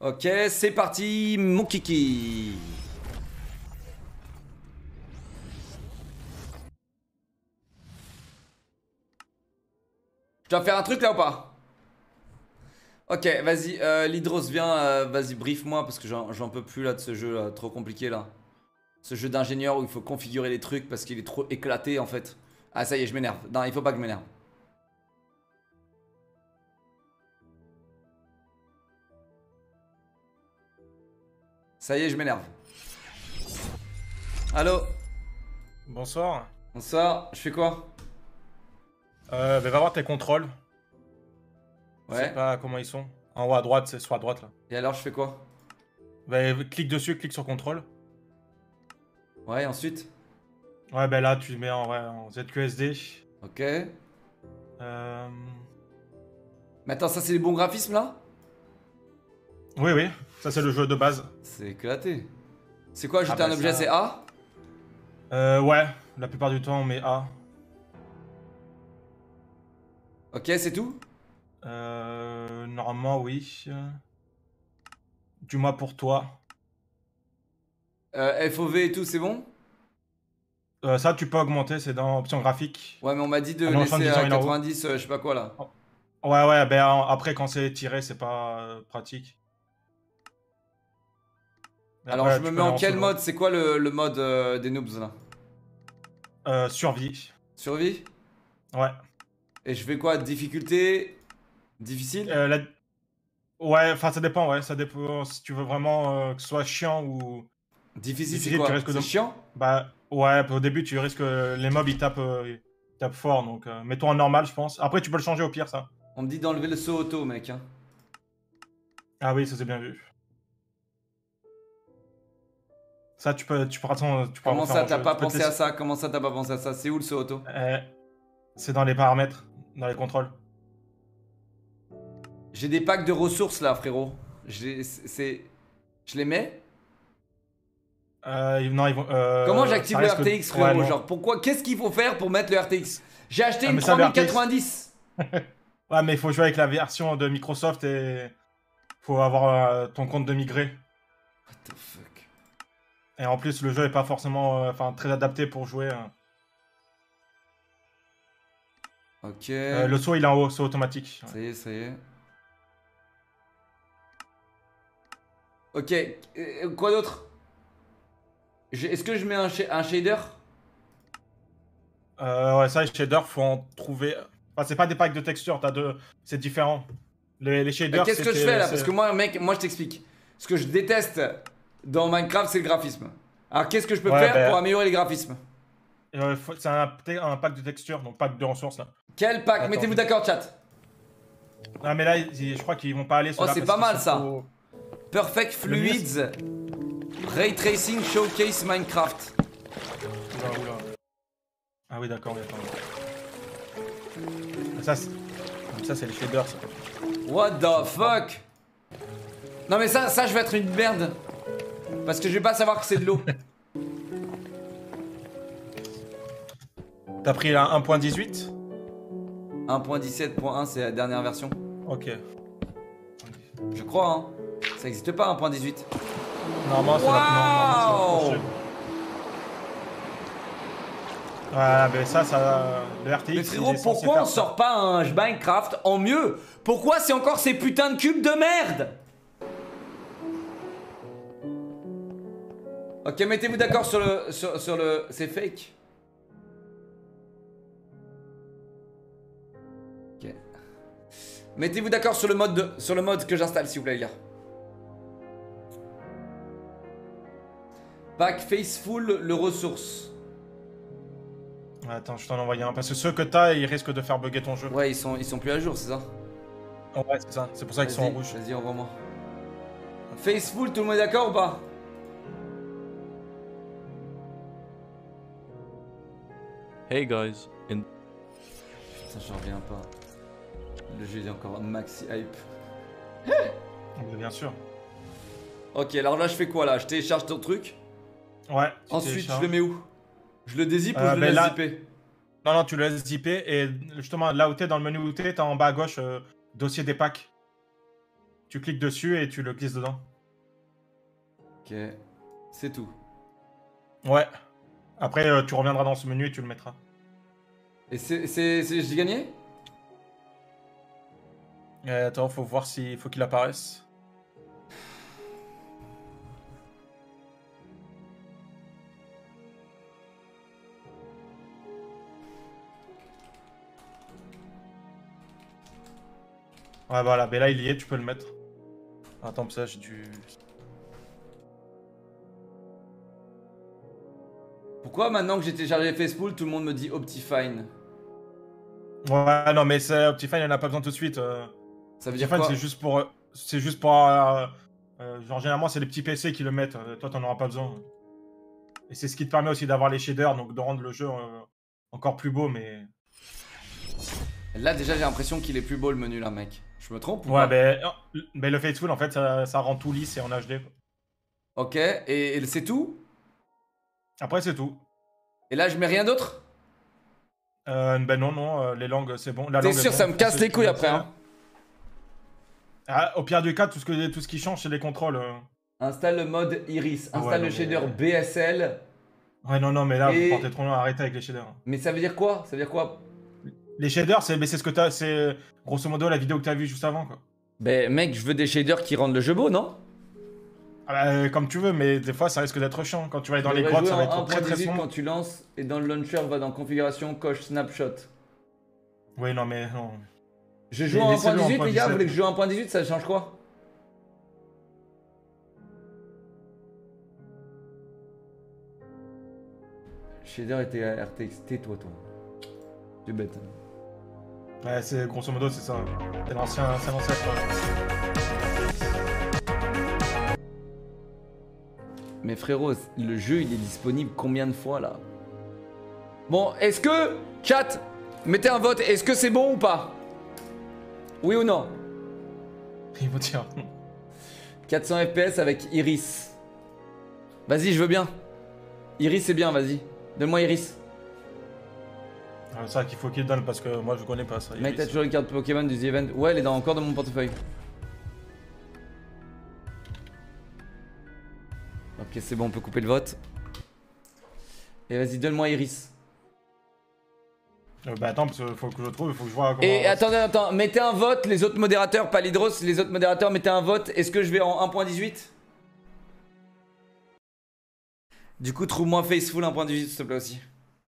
Ok, c'est parti, mon kiki. Je dois faire un truc là ou pas? Ok, vas-y, Lidros, viens, vas-y, brief-moi parce que j'en peux plus là de ce jeu là, trop compliqué là. Ce jeu d'ingénieur où il faut configurer les trucs parce qu'il est trop éclaté en fait. Ah, ça y est, je m'énerve. Non, il faut pas que je m'énerve. Ça y est, je m'énerve. Allô? Bonsoir. Bonsoir, je fais quoi? Va voir tes contrôles. Je sais Ouais. pas comment ils sont. En haut à droite, c'est sur à droite là. Et alors, je fais quoi? Clique dessus, clique sur contrôle. Ouais, ensuite? Ouais, là tu mets en ZQSD. Ok. Euh... Mais attends, ça c'est les bons graphismes là? Oui, oui, ça c'est le jeu de base. C'est éclaté. C'est quoi, ajouter Ah un objet, ça... c'est A? Ouais, la plupart du temps on met A. Ok, c'est tout? Normalement oui. Du moins pour toi. FOV et tout, c'est bon? Ça tu peux augmenter, c'est dans option graphique. Ouais, mais on m'a dit de Ah non, laisser à 70 en haut. 90, je sais pas quoi là. Ouais, après quand c'est tiré, c'est pas pratique. Et Alors, après, je me tu mets peux aller en en quel second. mode? C'est quoi le mode des noobs là? Survie. Survie? Ouais. Et je fais quoi? Difficulté? Difficile? La- Ouais, enfin ça dépend, ouais, ça dépend si tu veux vraiment que ce soit chiant ou Difficile, c'est difficile, tu quoi? risques C'est de... chiant? Bah ouais, au début tu risques que les mobs ils tapent fort, donc mets-toi en normal je pense. Après tu peux le changer au pire ça. On me dit d'enlever le saut auto, mec. Hein. Ah oui, ça c'est bien vu. Ça tu pourras Comment refaire ça, en t'as jeu. pas Tu peux te pensé à laisser... ça? Comment ça, t'as pas pensé à ça? C'est où le saut auto? C'est dans les paramètres, dans les contrôles. J'ai des packs de ressources là, frérot. Je les mets? Non, ils vont... Comment ça j'active le risque... RTX, Ouais, frérot? non. Genre, pourquoi? Qu'est-ce qu'il faut faire pour mettre le RTX? J'ai acheté Ah, une mais ça, le RTX... 3090. Ouais, mais il faut jouer avec la version de Microsoft et... Faut avoir ton compte de migré. What the fuck? Et en plus, le jeu est pas forcément très adapté pour jouer. Ok. Le saut, il est en haut, saut automatique. Ça y est, ça y est. Ok. Quoi d'autre? Est-ce que je mets un shader? Ouais, ça, les shaders, faut en trouver. Enfin, c'est pas des packs de textures, c'est différent. Les shaders, Qu'est-ce que je fais là? Parce c'est- que moi, mec, moi je t'explique. Ce que je déteste dans Minecraft, c'est le graphisme. Alors, qu'est-ce que je peux Ouais, faire pour améliorer les graphismes? c'est un pack de textures, donc pack de ressources là. Quel pack? Attends, Mettez-vous d'accord, chat. Ah, mais là, je crois qu'ils vont pas aller sur Oh, là c'est parce pas qu'ils mal sont ça. trop- Perfect Le mieux, Fluids. Ray Tracing Showcase Minecraft. Oula. Ah oui, d'accord, oui, attends. Ah, ça, c'est les shaders, ça. What the fuck? Non, mais ça, je vais être une merde. Parce que je vais pas savoir que c'est de l'eau. T'as pris la 1.18? 1.17.1, c'est la dernière version. Ok. Je crois, hein. Ça existe pas, 1.18. Normalement, c'est Waouh! la... Voilà, mais ça, le RTX, Mais frérot, il est censé pourquoi faire on ça. sort pas un Minecraft en mieux? Pourquoi c'est encore ces putains de cubes de merde? Ok, mettez-vous d'accord sur le... C'est fake. Ok. Mettez-vous d'accord sur le mode que j'installe, s'il vous plaît, les gars. Pack Faceful, le ressource. Attends, je t'en envoie un. Parce que ceux que t'as, ils risquent de faire bugger ton jeu. Ouais, ils sont plus à jour, c'est ça? Ouais, c'est ça. C'est pour ça qu'ils sont en rouge. Vas-y, envoie-moi. Faceful, tout le monde est d'accord ou pas? Hey guys, in Putain, j'en reviens pas. Le jeu est encore maxi hype. Mais bien sûr. Ok, alors là, je fais quoi là? Je télécharge ton truc. Ouais. tu Ensuite, télécharges. je le mets où? Je le dézippe ou je le ben laisse là- zipper? Non, tu le laisses zipper. Et justement, là où t'es, dans le menu où t'es en bas à gauche, dossier des packs. Tu cliques dessus et tu le glisses dedans. Ok. C'est tout. Ouais. Après, tu reviendras dans ce menu et tu le mettras. Et j'ai gagné? Attends, faut voir s'il faut qu'il apparaisse. Ouais, voilà, mais là il y est, tu peux le mettre. Attends, ça j'ai dû. Pourquoi maintenant que j'ai téléchargé Facepool, tout le monde me dit Optifine? Ouais, non, mais Optifine, il en a pas besoin tout de suite. Ça veut dire Optifine, quoi? c'est juste pour. C'est juste pour. Genre, généralement, c'est les petits PC qui le mettent. Toi, t'en auras pas besoin. Et c'est ce qui te permet aussi d'avoir les shaders, donc de rendre le jeu encore plus beau, mais. Là déjà j'ai l'impression qu'il est plus beau le menu là mec. Je me trompe ou Ouais, pas? mais le Faithful, en fait, ça rend tout lisse et en HD. Quoi. Ok, et c'est tout? Après, c'est tout. Et là je mets rien d'autre? Ben non, les langues, c'est bon. La T'es langue est sûr bon, ça me casse français, les couilles après tunisienne. hein? Ah, au pire du cas, tout ce qui change, c'est les contrôles. Installe le mode Iris, Ah ouais, installe non, le shader mais- BSL. Ouais, non, mais là, Et- vous partez trop loin, arrêtez avec les shaders. Mais ça veut dire quoi? Ça veut dire quoi? Les shaders, c'est ce que t'as, c'est grosso modo la vidéo que t'as vue juste avant, quoi. Ben mec, je veux des shaders qui rendent le jeu beau, non? Ah bah, comme tu veux, mais des fois, ça risque d'être chiant. Quand tu vas aller dans Je les devrais grottes, ça va jouer en être très très 1.18 sombre. quand tu lances et dans le launcher va dans configuration coche snapshot. Oui, non, mais non. Je joue en Laissez-le en 1.18 les gars, 1.17. vous voulez que je joue en 1.18, ça change quoi? Shader était RTX, tais-toi toi. Tu es bête. Ouais, c'est grosso modo, c'est ça. C'est l'ancêtre. Mais frérot, le jeu il est disponible combien de fois là? Bon, est-ce que, chat, mettez un vote, est-ce que c'est bon ou pas? Oui ou non? Il faut dire. 400 FPS avec Iris. Vas-y, je veux bien. Iris c'est bien, vas-y. Donne-moi Iris. C'est ça qu'il faut qu'il donne parce que moi je connais pas ça. Mec, t'as toujours les cartes Pokémon du The Event? Ouais, elle est encore dans mon portefeuille. Ok, c'est bon, on peut couper le vote. Et vas-y, donne-moi Iris. Bah attends, parce qu'il faut que je trouve, il faut que je vois comment. Et attends, mettez un vote, les autres modérateurs, pas l'Hydros, les autres modérateurs, mettez un vote. Est-ce que je vais en 1.18? Du coup, trouve-moi Faceful 1.18, s'il te plaît aussi.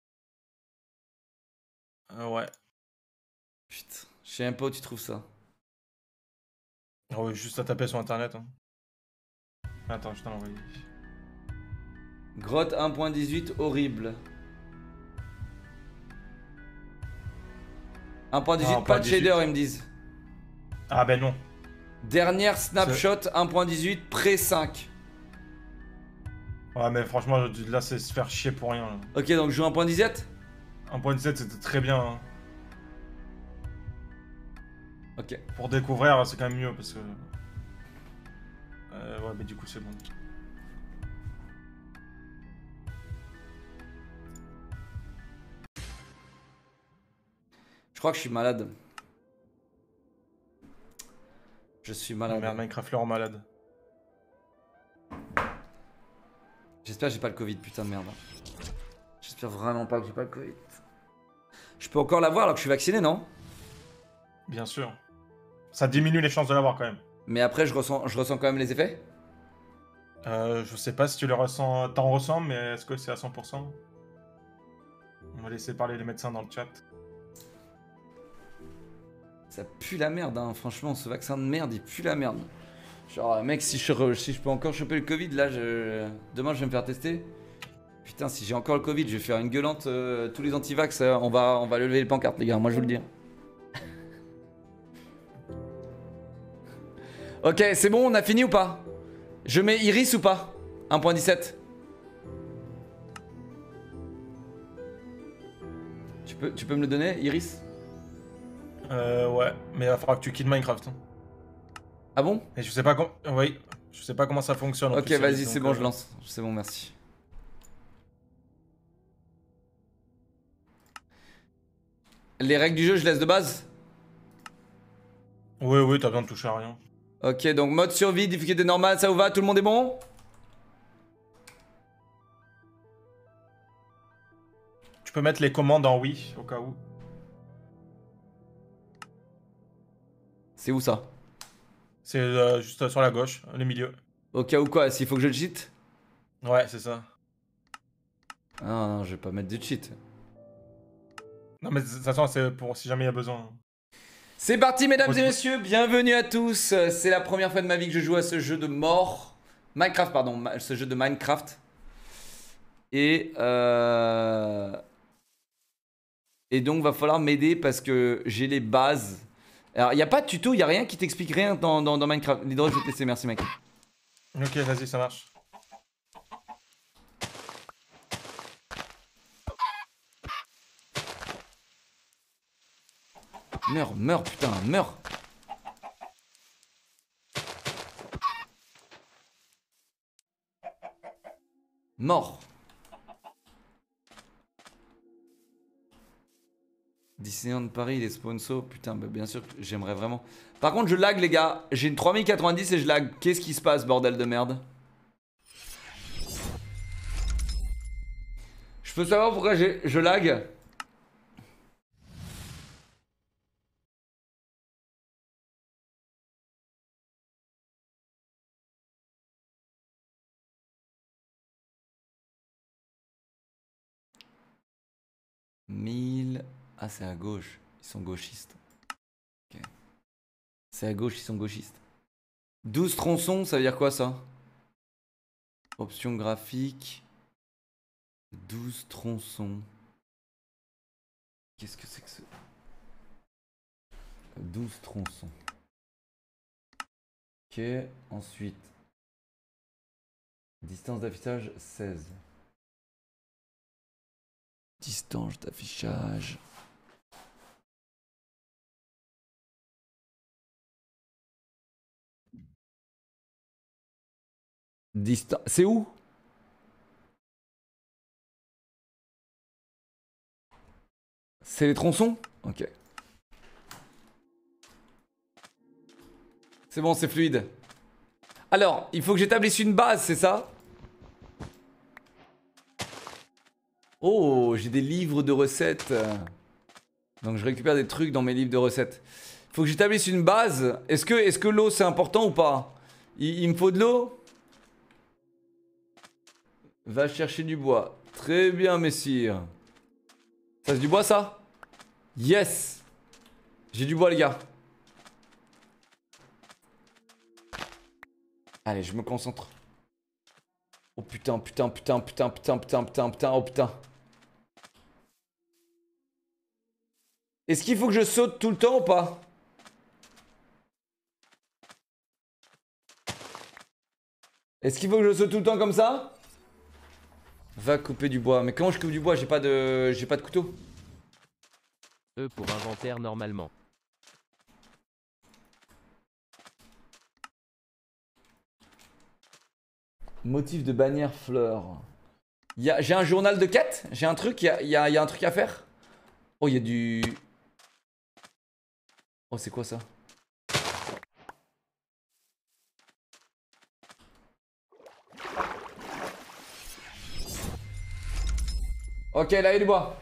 Ouais. Putain, je sais même pas où tu trouves ça. Ah ouais, juste à taper sur internet. Hein. Attends, je t'en envoie. Grotte 1.18, horrible. 1.18, Ah, pas de 1.18. shader, ils me disent. Ah ben non. Dernière snapshot 1.18, pré 5. Ouais, mais franchement, là, c'est se faire chier pour rien. Là. Ok, donc je joue 1.17. 1.17, c'était très bien. Hein. Ok. Pour découvrir, c'est quand même mieux parce que. Ouais, mais du coup, c'est bon. Je crois que je suis malade. Je suis Oh, malade. merde, Minecraft le rend malade. J'espère que j'ai pas le Covid, putain de merde. J'espère vraiment pas que j'ai pas le Covid. Je peux encore l'avoir alors que je suis vacciné, non? Bien sûr. Ça diminue les chances de l'avoir quand même. Mais après, je ressens quand même les effets? Je sais pas si tu les ressens. T'en ressens, mais est-ce que c'est à 100%? On va laisser parler les médecins dans le chat. Ça pue la merde, hein. Franchement, ce vaccin de merde, il pue la merde. Genre, mec, si je peux encore choper le Covid, là, demain, je vais me faire tester. Putain, si j'ai encore le Covid, je vais faire une gueulante. Tous les antivax, on va lever les pancartes, les gars, moi je vous le dis. Ok, c'est bon, on a fini ou pas? Je mets Iris ou pas? 1.17. Tu peux me le donner, Iris? Ouais, mais il va falloir que tu quittes Minecraft. Hein. Ah bon? Et je sais pas comment. Oui, je sais pas comment ça fonctionne. en Ok, plus, vas-y, donc, c'est bon, je lance. C'est bon, merci. Les règles du jeu, je laisse de base? Oui, t'as besoin de toucher à rien. Ok, donc mode survie, difficulté normale, ça vous va? Tout le monde est bon? Tu peux mettre les commandes en oui, au cas où. C'est où ça? C'est juste sur la gauche, le milieu. Au cas où quoi? S'il faut que je le cheat? Ouais, c'est ça. Ah non, je vais pas mettre de cheat. Non, mais de toute façon, c'est pour si jamais il y a besoin. C'est parti mesdames Moi, et je- messieurs, bienvenue à tous. C'est la première fois de ma vie que je joue à ce jeu de mort. Minecraft, pardon, ce jeu de Minecraft. Et donc va falloir m'aider parce que j'ai les bases. Alors il n'y a pas de tuto, il n'y a rien qui t'explique rien dans Minecraft. L'hydro, je vais te laisser, merci mec. Ok, vas-y, ça marche. Meurs, meurs, putain, meurs. Mort. Disneyland Paris, les sponsors, putain, bah bien sûr que j'aimerais vraiment. Par contre, je lag, les gars. J'ai une 3090 et je lag. Qu'est-ce qui se passe, bordel de merde? Je peux savoir pourquoi je lag? Ah, c'est à gauche. Ils sont gauchistes. Ok. C'est à gauche, ils sont gauchistes. 12 tronçons, ça veut dire quoi ça? Option graphique. 12 tronçons. Qu'est-ce que c'est que ce... 12 tronçons. Ok, ensuite. Distance d'affichage 16. Distance d'affichage. Distance. C'est où? C'est les tronçons? Ok. C'est bon, c'est fluide. Alors, il faut que j'établisse une base, c'est ça? Oh, j'ai des livres de recettes. Donc je récupère des trucs dans mes livres de recettes. Il faut que j'établisse une base. Est-ce que l'eau c'est important ou pas? Il me faut de l'eau? Va chercher du bois. Très bien, messire. Ça c'est du bois ça? Yes! J'ai du bois les gars. Allez, je me concentre. Oh putain, putain, putain, putain, putain, putain, putain, putain, oh putain. Est-ce qu'il faut que je saute tout le temps ou pas? Est-ce qu'il faut que je saute tout le temps comme ça? Va couper du bois. Mais comment je coupe du bois? J'ai pas de couteau. E pour inventaire normalement. Motif de bannière fleur. J'ai un journal de quête? J'ai un truc? Il y a un truc à faire? Oh, il y a du... Oh, c'est quoi ça? Ok, là, il y a du bois.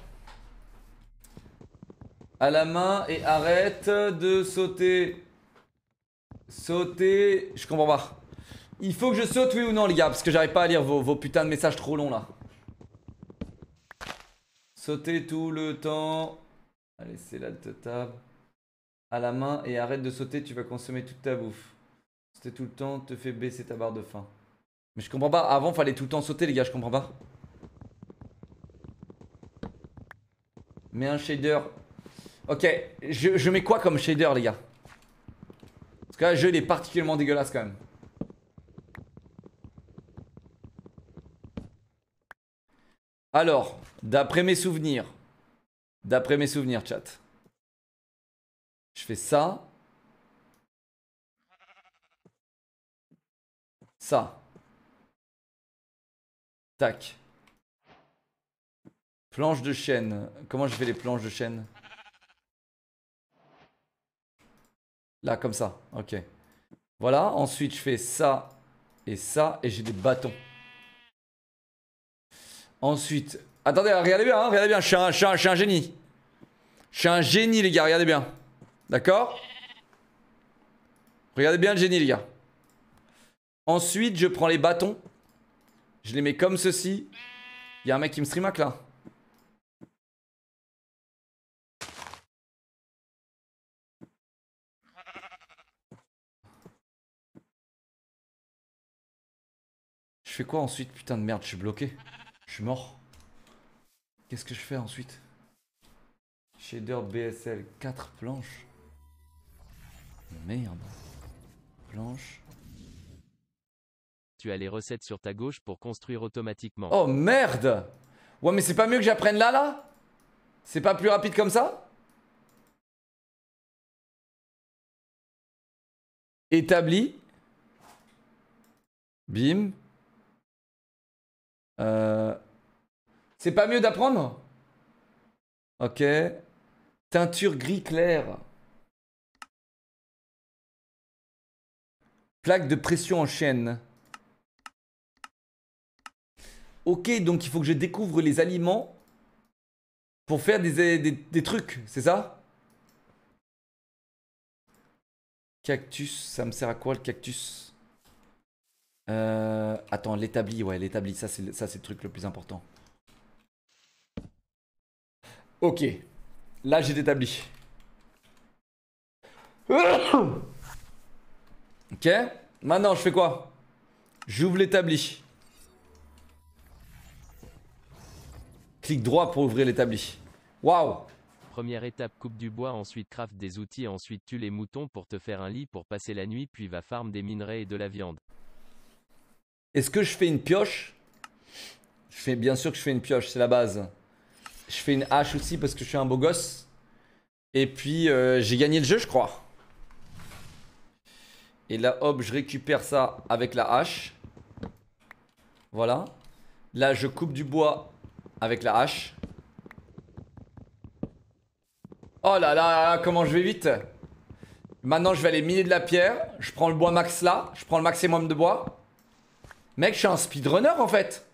À la main et arrête de sauter. Sauter... Je comprends pas. Il faut que je saute, oui ou non, les gars? Parce que j'arrive pas à lire vos putains de messages trop longs, là. Sauter tout le temps. Allez, c'est là de table. À la main et arrête de sauter, tu vas consommer toute ta bouffe. Sauter tout le temps te fait baisser ta barre de faim. Mais je comprends pas. Avant, fallait tout le temps sauter, les gars, je comprends pas. Mets un shader. Ok, je mets quoi comme shader, les gars? Parce que là, le jeu, il est particulièrement dégueulasse quand même. Alors, d'après mes souvenirs, chat, je fais ça, ça, tac, planche de chêne. Comment je fais les planches de chêne? Là, comme ça, ok. Voilà, ensuite je fais ça et j'ai des bâtons. Ensuite, attendez, regardez bien, je suis un génie. Je suis un génie les gars, regardez bien. D'accord? Regardez bien le génie les gars. Ensuite, je prends les bâtons. Je les mets comme ceci. Il y a un mec qui me streamac là. Je fais quoi ensuite? Putain de merde, je suis bloqué. Je suis mort. Qu'est-ce que je fais ensuite? Shader BSL, 4 planches. Merde. Planche. Tu as les recettes sur ta gauche pour construire automatiquement. Oh merde! Ouais mais c'est pas mieux que j'apprenne là? C'est pas plus rapide comme ça? Établi. Bim. C'est pas mieux d'apprendre? Ok. Teinture gris clair. Plaque de pression en chaîne. Ok, donc il faut que je découvre les aliments pour faire des trucs, c'est ça? Cactus, ça me sert à quoi le cactus? Attends, l'établi, ouais, l'établi, ça c'est le truc le plus important. Ok, là j'ai l'établi. Ok, maintenant je fais quoi? J'ouvre l'établi. Clic droit pour ouvrir l'établi. Waouh! Première étape, coupe du bois, ensuite craft des outils, ensuite tue les moutons pour te faire un lit pour passer la nuit, puis va farm des minerais et de la viande. Est-ce que je fais une pioche? Bien sûr que je fais une pioche, c'est la base. Je fais une hache aussi parce que je suis un beau gosse. Et puis j'ai gagné le jeu je crois. Et là hop je récupère ça avec la hache. Voilà. Là je coupe du bois avec la hache. Oh là là, comment je vais vite. Maintenant je vais aller miner de la pierre. Je prends le bois max là. Je prends le maximum de bois. Mec je suis un speedrunner en fait.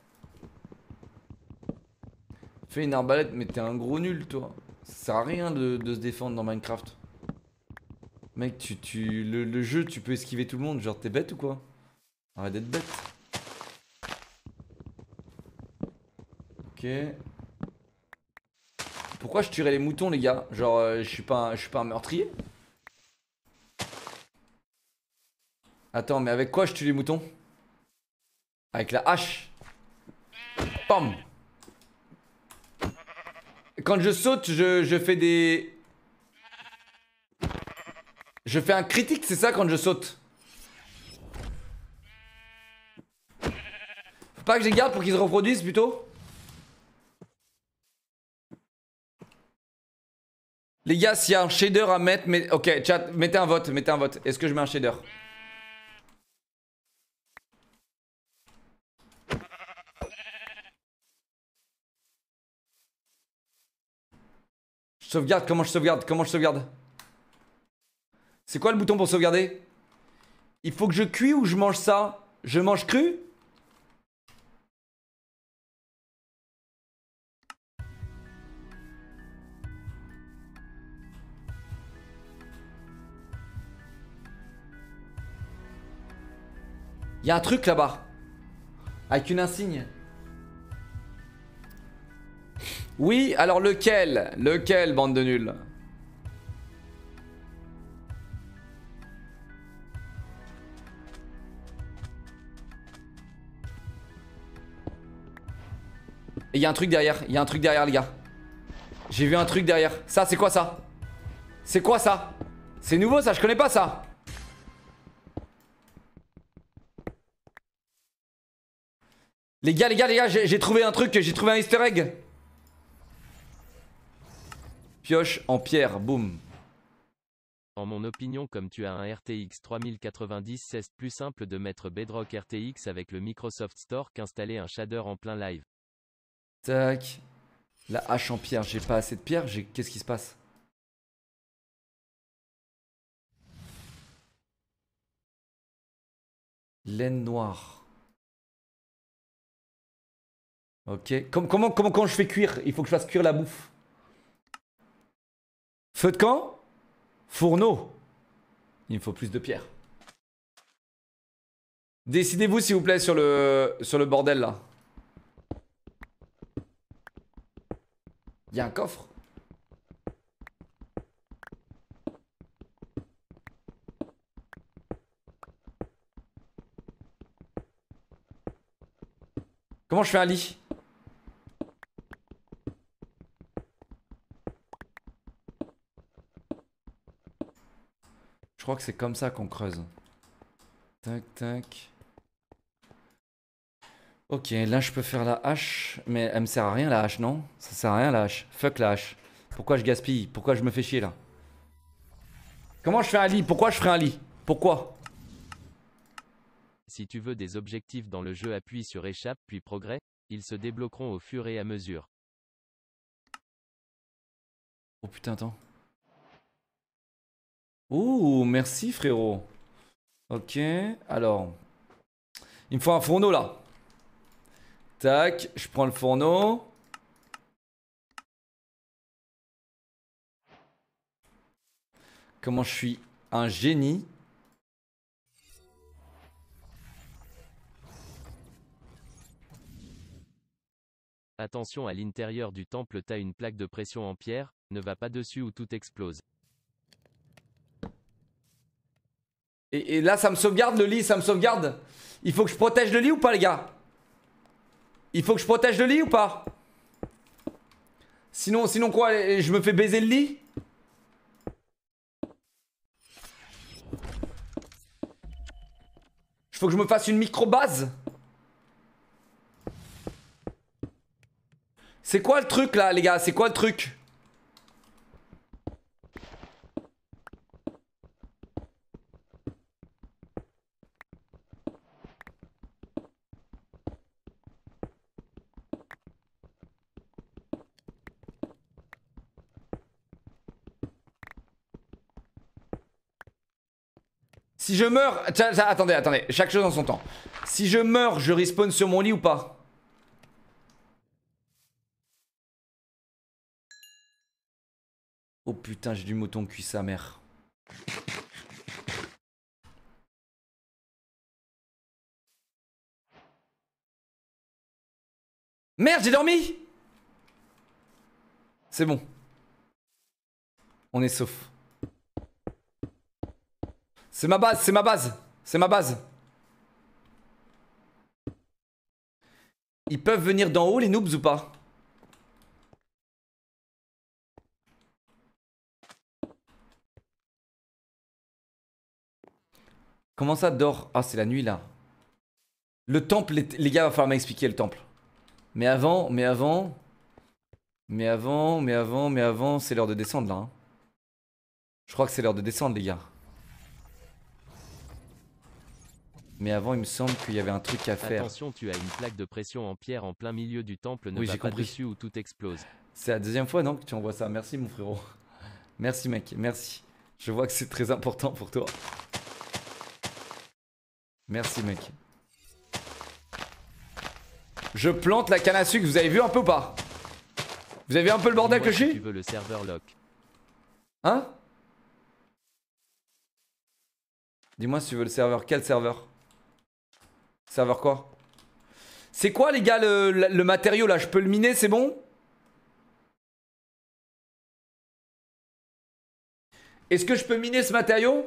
Fais une arbalète mais t'es un gros nul toi. Ça sert à rien de se défendre dans Minecraft. Mec le jeu tu peux esquiver tout le monde. Genre t'es bête ou quoi? Arrête d'être bête. Ok. Pourquoi je tuerais les moutons les gars? Genre je suis pas un meurtrier. Attends mais avec quoi je tue les moutons? Avec la hache. Pam. Quand je saute je fais des... Je fais un critique c'est ça quand je saute? Faut pas que je les garde pour qu'ils se reproduisent plutôt? Les gars, s'il y a un shader à mettre, mais... Ok, chat, mettez un vote, Est-ce que je mets un shader? Je sauvegarde, comment je sauvegarde? C'est quoi le bouton pour sauvegarder? Il faut que je cuis ou je mange ça? Je mange cru? Il y a un truc là-bas. Avec une insigne. Oui, alors lequel? Lequel, bande de nuls? Et il y a un truc derrière, les gars. J'ai vu un truc derrière. Ça, c'est quoi ça? C'est quoi ça? C'est nouveau ça, je connais pas ça. Les gars, j'ai trouvé un truc, j'ai trouvé un easter egg. Pioche en pierre, boum. En mon opinion, comme tu as un RTX 3090, c'est plus simple de mettre Bedrock RTX avec le Microsoft Store qu'installer un shader en plein live. Tac. La hache en pierre, j'ai pas assez de pierre, qu'est-ce qui se passe? Laine noire. Ok. Comment quand je fais cuire? Il faut que je fasse cuire la bouffe. Feu de camp? Fourneau. Il me faut plus de pierres. Décidez-vous s'il vous plaît sur le bordel là. Il y a un coffre. Comment je fais un lit? Je crois que c'est comme ça qu'on creuse. Tac, tac. Ok, là je peux faire la hache. Mais elle me sert à rien la hache, non? Ça sert à rien la hache. Fuck la hache. Pourquoi je gaspille? Pourquoi je me fais chier là? Comment je fais un lit? Pourquoi je ferai un lit? Pourquoi? Si tu veux des objectifs dans le jeu, appuie sur échappe puis progrès, ils se débloqueront au fur et à mesure. Oh putain, attends. Ouh, merci frérot. Ok, alors. Il me faut un fourneau là. Tac, je prends le fourneau. Comment je suis un génie. Attention à l'intérieur du temple, t'as une plaque de pression en pierre, ne va pas dessus ou tout explose. Et là, ça me sauvegarde le lit, ça me sauvegarde. Il faut que je protège le lit ou pas, les gars? Il faut que je protège le lit ou pas? Sinon quoi? Je me fais baiser le lit? Il faut que je me fasse une micro-base? C'est quoi le truc là, les gars? C'est quoi le truc? Si je meurs... Attendez, chaque chose en son temps. Si je meurs, je respawn sur mon lit ou pas? Oh putain, j'ai du mouton cuit sa mère. Merde, j'ai dormi! C'est bon. On est sauf. C'est ma base, c'est ma base. C'est ma base. Ils peuvent venir d'en haut les noobs ou pas? Comment ça dort? Ah, c'est la nuit là. Le temple, les gars, va falloir m'expliquer le temple. Mais avant, c'est l'heure de descendre là. Hein. Je crois que c'est l'heure de descendre, les gars. Mais avant, il me semble qu'il y avait un truc à faire. Attention, tu as une plaque de pression en pierre en plein milieu du temple, ne Oui, va j'ai pas compris. dessus ou tout explose. C'est la deuxième fois, non, que tu envoies ça. Merci, mon frérot. Merci, mec. Merci. Je vois que c'est très important pour toi. Merci, mec. Je plante la canne à sucre. Vous avez vu un peu ou pas? Vous avez vu un peu le bordel que je Si suis? tu veux le serveur lock. Hein? Dis-moi si tu veux le serveur. Quel serveur? Serveur quoi? C'est quoi, les gars, le matériau là? Je peux le miner, c'est bon? Est-ce que je peux miner ce matériau?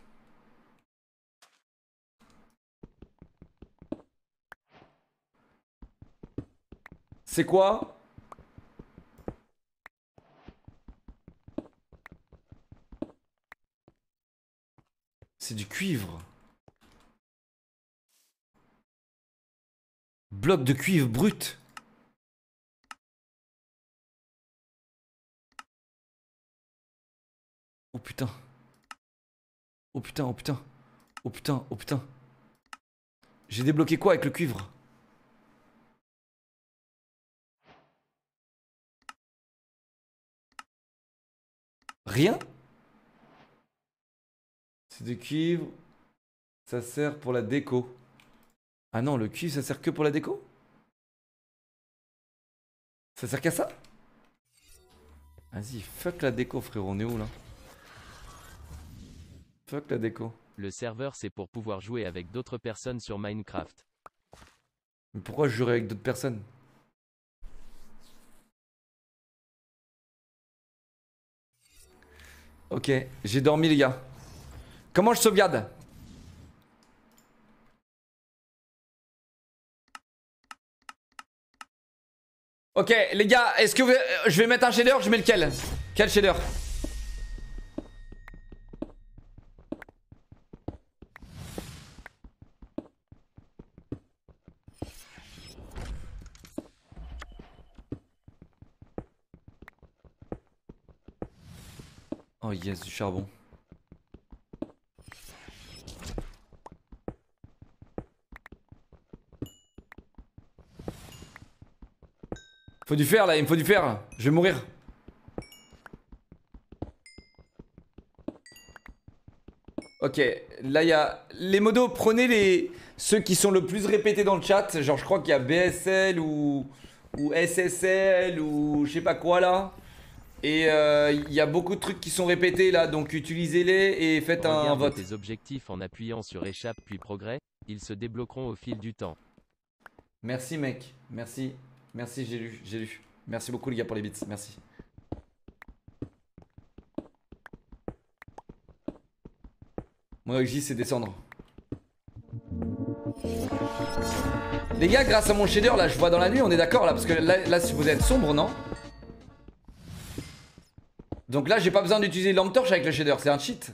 C'est quoi? C'est du cuivre. Bloc de cuivre brut. Oh putain. Oh putain, oh putain. Oh putain, oh putain. J'ai débloqué quoi avec le cuivre? Rien? C'est du cuivre. Ça sert pour la déco. Ah non, le cuivre, ça sert que pour la déco? Ça sert qu'à ça? Vas-y, fuck la déco, frérot. On est où là? Fuck la déco. Le serveur c'est pour pouvoir jouer avec d'autres personnes sur Minecraft. Mais pourquoi je jouerais avec d'autres personnes? Ok, j'ai dormi les gars. Comment je sauvegarde? Ok les gars, est-ce que vous... je vais mettre un shader, je mets lequel? Quel shader? Oh yes, du charbon. Faut du fer là, il me faut du fer. Je vais mourir. Ok, là il y a... Les modos, prenez ceux qui sont le plus répétés dans le chat. Genre je crois qu'il y a BSL ou SSL ou je sais pas quoi là. Et il y a beaucoup de trucs qui sont répétés là, donc utilisez-les et faites un Regarde vote. tes objectifs en appuyant sur échappe puis progrès, ils se débloqueront au fil du temps. Merci mec, merci. Merci, j'ai lu. Merci beaucoup les gars pour les bits, merci. Mon objectif c'est descendre. Les gars, grâce à mon shader là, je vois dans la nuit, on est d'accord là, parce que là c'est supposé être sombre, non? Donc là j'ai pas besoin d'utiliser lampe torche avec le shader, c'est un cheat.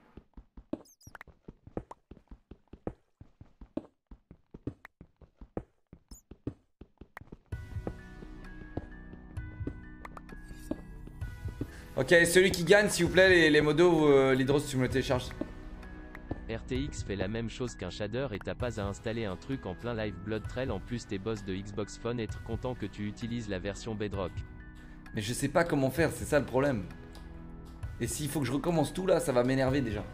Ok, celui qui gagne s'il vous plaît, les modos, l'hydros tu me le télécharges. RTX fait la même chose qu'un shader et t'as pas à installer un truc en plein live Blood Trail. En plus tes boss de Xbox Phone être content que tu utilises la version Bedrock. Mais je sais pas comment faire, c'est ça le problème. Et s'il faut que je recommence tout là, ça va m'énerver déjà.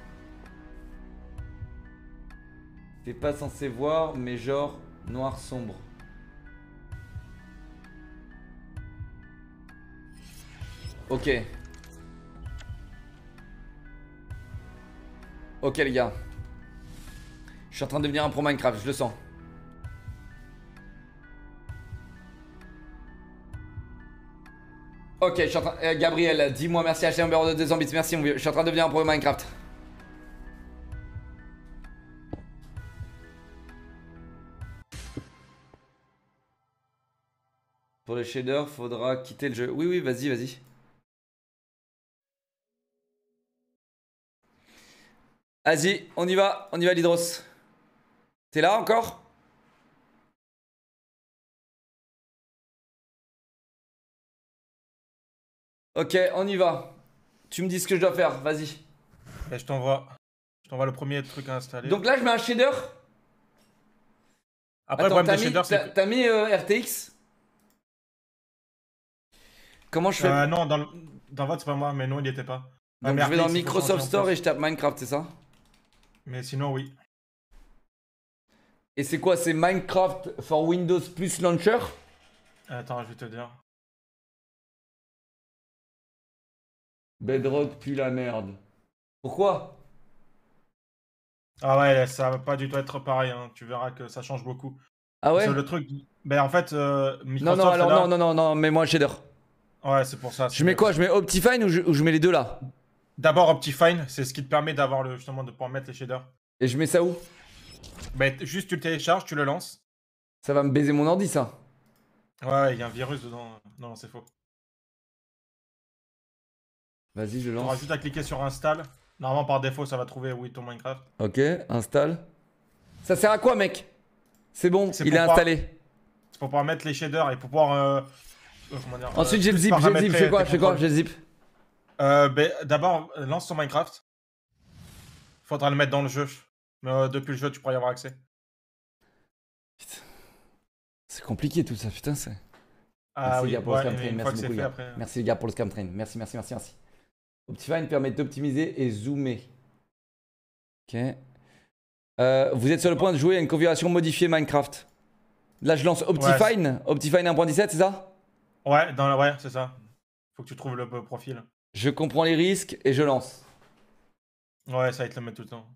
T'es pas censé voir, mais genre noir sombre. Ok. Ok les gars. Je suis en train de devenir un pro Minecraft, je le sens. Ok, je suis en train... Gabriel, dis-moi merci à Chamber de 200 bits, merci mon vieux. Je suis en train de devenir un pro Minecraft. Pour le shader, faudra quitter le jeu. Oui, oui, vas-y, vas-y. Vas-y, on y va l'hydros. T'es là encore? Ok, on y va. Tu me dis ce que je dois faire, vas-y. Et je t'envoie le premier truc à installer. Donc là, je mets un shader. Après, Attends, le problème des shaders, c'est que... t'as mis RTX? Comment je fais? Non, dans le vote, c'est pas moi, mais non, il y était pas. Donc mais je vais dans RTX, il faut Microsoft changer en Store plus. et je tape Minecraft, c'est ça? Mais sinon, oui. Et c'est quoi? C'est Minecraft for Windows plus Launcher? Attends, je vais te dire. Bedrock pue la merde. Pourquoi? Ah ouais, ça va pas du tout être pareil, hein. Tu verras que ça change beaucoup. Ah ouais? Parce que le truc... Ben en fait, Non, Microsoft... non, alors là... non, mets-moi un shader. Ouais, c'est pour ça. Je mets quoi? Je mets Optifine ou je mets les deux là? D'abord Optifine, c'est ce qui te permet d'avoir le justement de pouvoir mettre les shaders. Et je mets ça où? Ben juste tu le télécharges, tu le lances. Ça va me baiser mon ordi ça. Ouais, il y a un virus dedans. Non, c'est faux. Vas-y, je Tu auras lance. juste à cliquer sur install. Normalement par défaut, ça va trouver où est ton Minecraft. Ok, installe. Ça sert à quoi mec? C'est bon, C'est il pour est pouvoir- installé. C'est pour pouvoir mettre les shaders et pour pouvoir comment dire, Ensuite j'ai le plus zip, paramétrer je fais quoi? tes contrôles. J'ai le zip. Ben, d'abord, lance ton Minecraft. Faudra le mettre dans le jeu. Mais depuis le jeu, tu pourras y avoir accès. Putain. C'est compliqué tout ça, putain c'est. Ah Merci oui, les gars pour le ouais, scam et train, une fois merci que c'est beaucoup les fait gars. après. Merci les gars pour le scam train, merci. Optifine permet d'optimiser et zoomer. Ok. Vous êtes sur le point de jouer à une configuration modifiée Minecraft. Là, je lance Optifine. Optifine 1.17, c'est ça? Ouais, ouais, c'est ça. Faut que tu trouves le profil. Je comprends les risques et je lance. Ouais, ça va te le mettre tout le temps.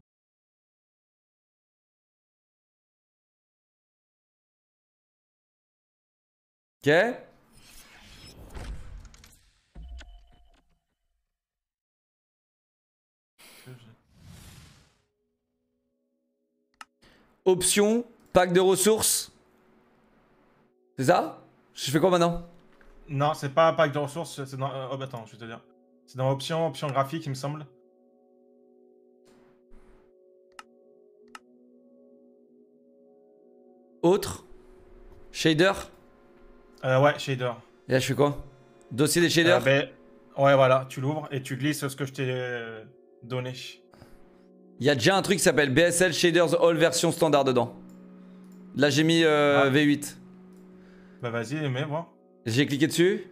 Ok. Option, pack de ressources. C'est ça? Je fais quoi maintenant? Non, c'est pas un pack de ressources, c'est dans... oh, bah, attends, je vais te dire. C'est dans option graphique, il me semble. Autre? Shader? Ouais, shader. Et là, je fais quoi? Dossier des shaders? Ouais, voilà, tu l'ouvres et tu glisses ce que je t'ai donné. Il y a déjà un truc qui s'appelle BSL Shaders All version standard dedans. Là, j'ai mis V8. Bah vas-y, mets, voir. J'ai cliqué dessus.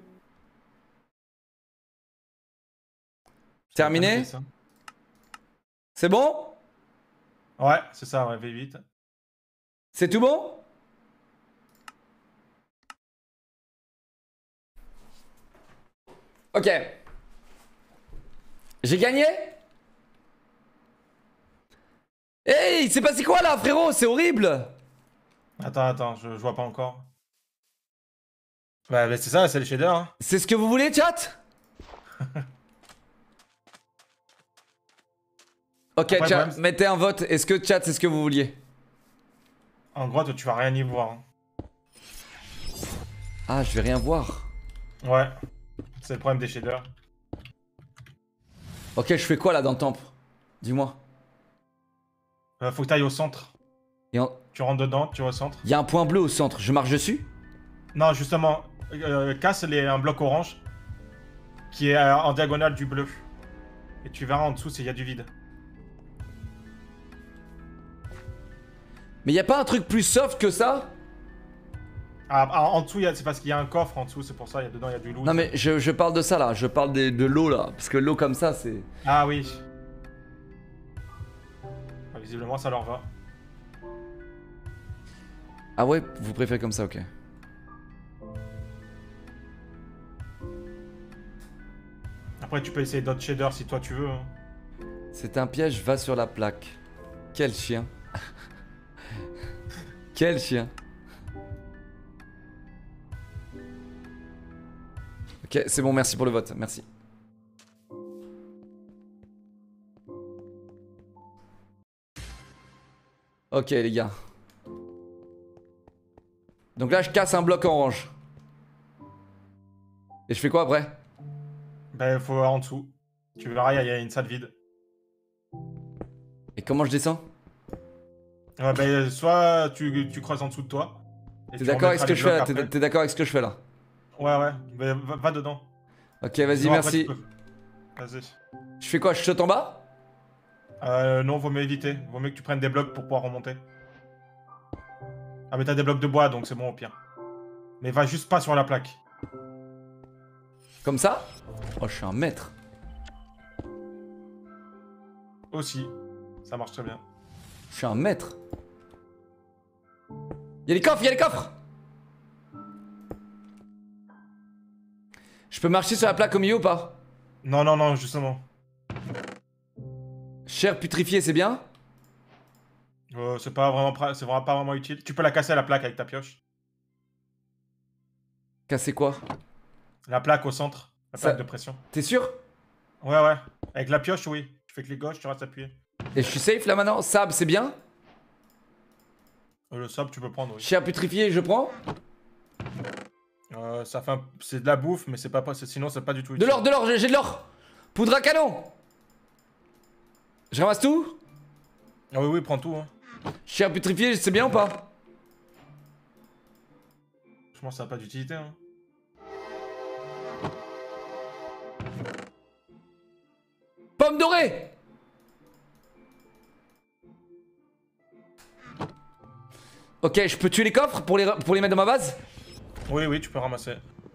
Terminé? C'est bon? Ouais, c'est ça, ouais, V8. C'est tout bon? Ok. J'ai gagné? Hey, il s'est passé quoi là, frérot? C'est horrible! Attends, je vois pas encore. Bah, c'est ça, c'est le shader. Hein. C'est ce que vous voulez, chat? Ok, Après, chat, mettez un vote. Est-ce que chat, c'est ce que vous vouliez? En gros, toi, tu vas rien y voir. Hein. Ah, je vais rien voir. Ouais, c'est le problème des shaders. Ok, je fais quoi là dans le temple? Dis-moi. Faut que tu ailles au centre. Tu rentres dedans, tu vas au centre. Il y a un point bleu au centre, je marche dessus? Non, justement, casse un bloc orange qui est en diagonale du bleu. Et tu verras en dessous s'il y a du vide. Mais y a pas un truc plus soft que ça? En dessous, c'est parce qu'il y a un coffre en dessous, c'est pour ça, dedans il y a du loot. Non mais je parle de ça là, je parle de l'eau là. Parce que l'eau comme ça c'est... Ah oui. Visiblement ça leur va. Ah ouais, vous préférez comme ça, ok. Après tu peux essayer d'autres shaders si toi tu veux. Hein. C'est un piège, va sur la plaque. Quel chien. Quel chien. Ok, c'est bon, merci pour le vote, merci. Ok les gars. Donc là je casse un bloc orange. Et je fais quoi après? Bah il faut en dessous. Tu verras, il y a une salle vide. Et comment je descends? Ouais, bah, soit tu creuses en dessous de toi. T'es d'accord avec ce que je fais là? T'es d'accord avec ce que je fais là? Ouais, bah, va dedans. Ok, vas-y, merci. Vas-y. Je fais quoi? Je saute en bas? Non, vaut mieux éviter. Vaut mieux que tu prennes des blocs pour pouvoir remonter. Ah, mais t'as des blocs de bois, donc c'est bon au pire. Mais va juste pas sur la plaque. Comme ça? Oh, je suis un maître. Aussi. Ça marche très bien. Je suis un maître. Y'a les coffres, y'a les coffres! Je peux marcher sur la plaque au milieu ou pas? Non, justement. Chair putrifiée, c'est bien? C'est vraiment pas vraiment utile. Tu peux la casser la plaque avec ta pioche. Casser quoi? La plaque au centre. La plaque de pression. T'es sûr? Ouais. Avec la pioche, oui. Tu fais clic gauche, tu restes appuyé. Et je suis safe là maintenant? Sable, c'est bien? Le sable, tu peux prendre, oui. Chair putrifiée, je prends? Ça fait c'est de la bouffe, mais c'est pas sinon c'est pas du tout utile. De l'or, j'ai de l'or! Poudre à canon! Je ramasse tout? Ah oui, prends tout. Hein. Chair putrifiée, c'est bien ou pas? Je pense que ça n'a pas d'utilité. Hein. Pomme dorée! Ok, je peux tuer les coffres pour les mettre dans ma base? Oui, tu peux ramasser.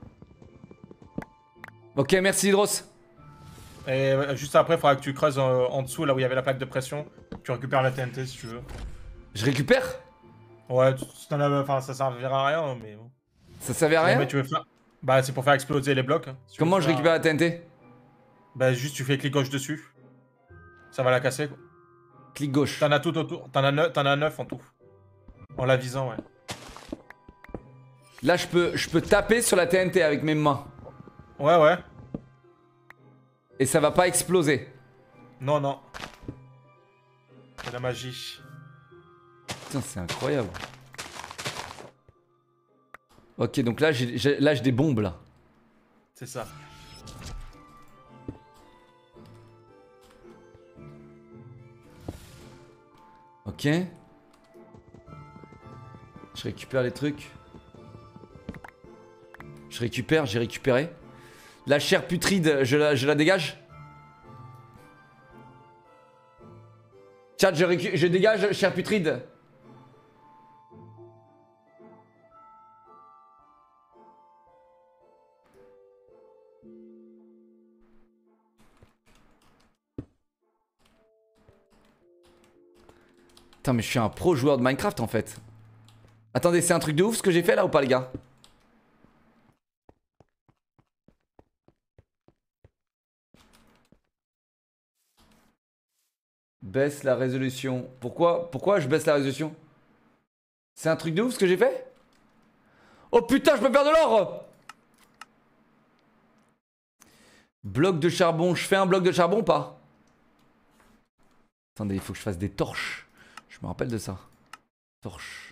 Ok, merci Hydros. Et juste après, il faudra que tu creuses en dessous, là où il y avait la plaque de pression. tu récupères la TNT si tu veux. Je récupère? Ouais, si t'en as... Enfin, ça servira à rien, mais bon. Ça servait à Si rien? jamais tu veux faire... Bah, c'est pour faire exploser les blocs. Hein. Si tu veux Comment je faire- récupère la TNT? Bah, juste tu fais clic gauche dessus. Ça va la casser, quoi. Clic gauche. T'en as tout autour. T'en as 9 en tout. En la visant, ouais. Là, je peux taper sur la TNT avec mes mains. Ouais, ouais. Et ça va pas exploser. Non, non. C'est la magie. Putain, c'est incroyable. Ok, donc là, j'ai des bombes, là. C'est ça. Ok. Je récupère les trucs. J'ai récupéré. La chair putride, je la dégage. Chat, je dégage chair putride. Putain, mais je suis un pro joueur de Minecraft en fait. Attendez, c'est un truc de ouf ce que j'ai fait là ou pas, les gars? Baisse la résolution. Pourquoi je baisse la résolution? C'est un truc de ouf ce que j'ai fait? Oh putain, je peux faire de l'or! Bloc de charbon. Je fais un bloc de charbon ou pas? Attendez, il faut que je fasse des torches. Je me rappelle de ça. Torches.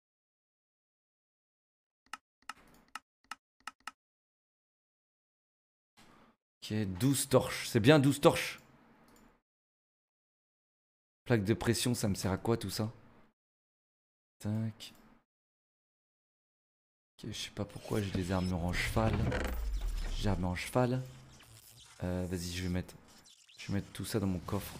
Ok, 12 torches. C'est bien 12 torches. Plaque de pression, ça me sert à quoi tout ça? Tac. Ok, je sais pas pourquoi j'ai des armures en cheval. J'ai armures en cheval. Vas-y, je vais mettre tout ça dans mon coffre.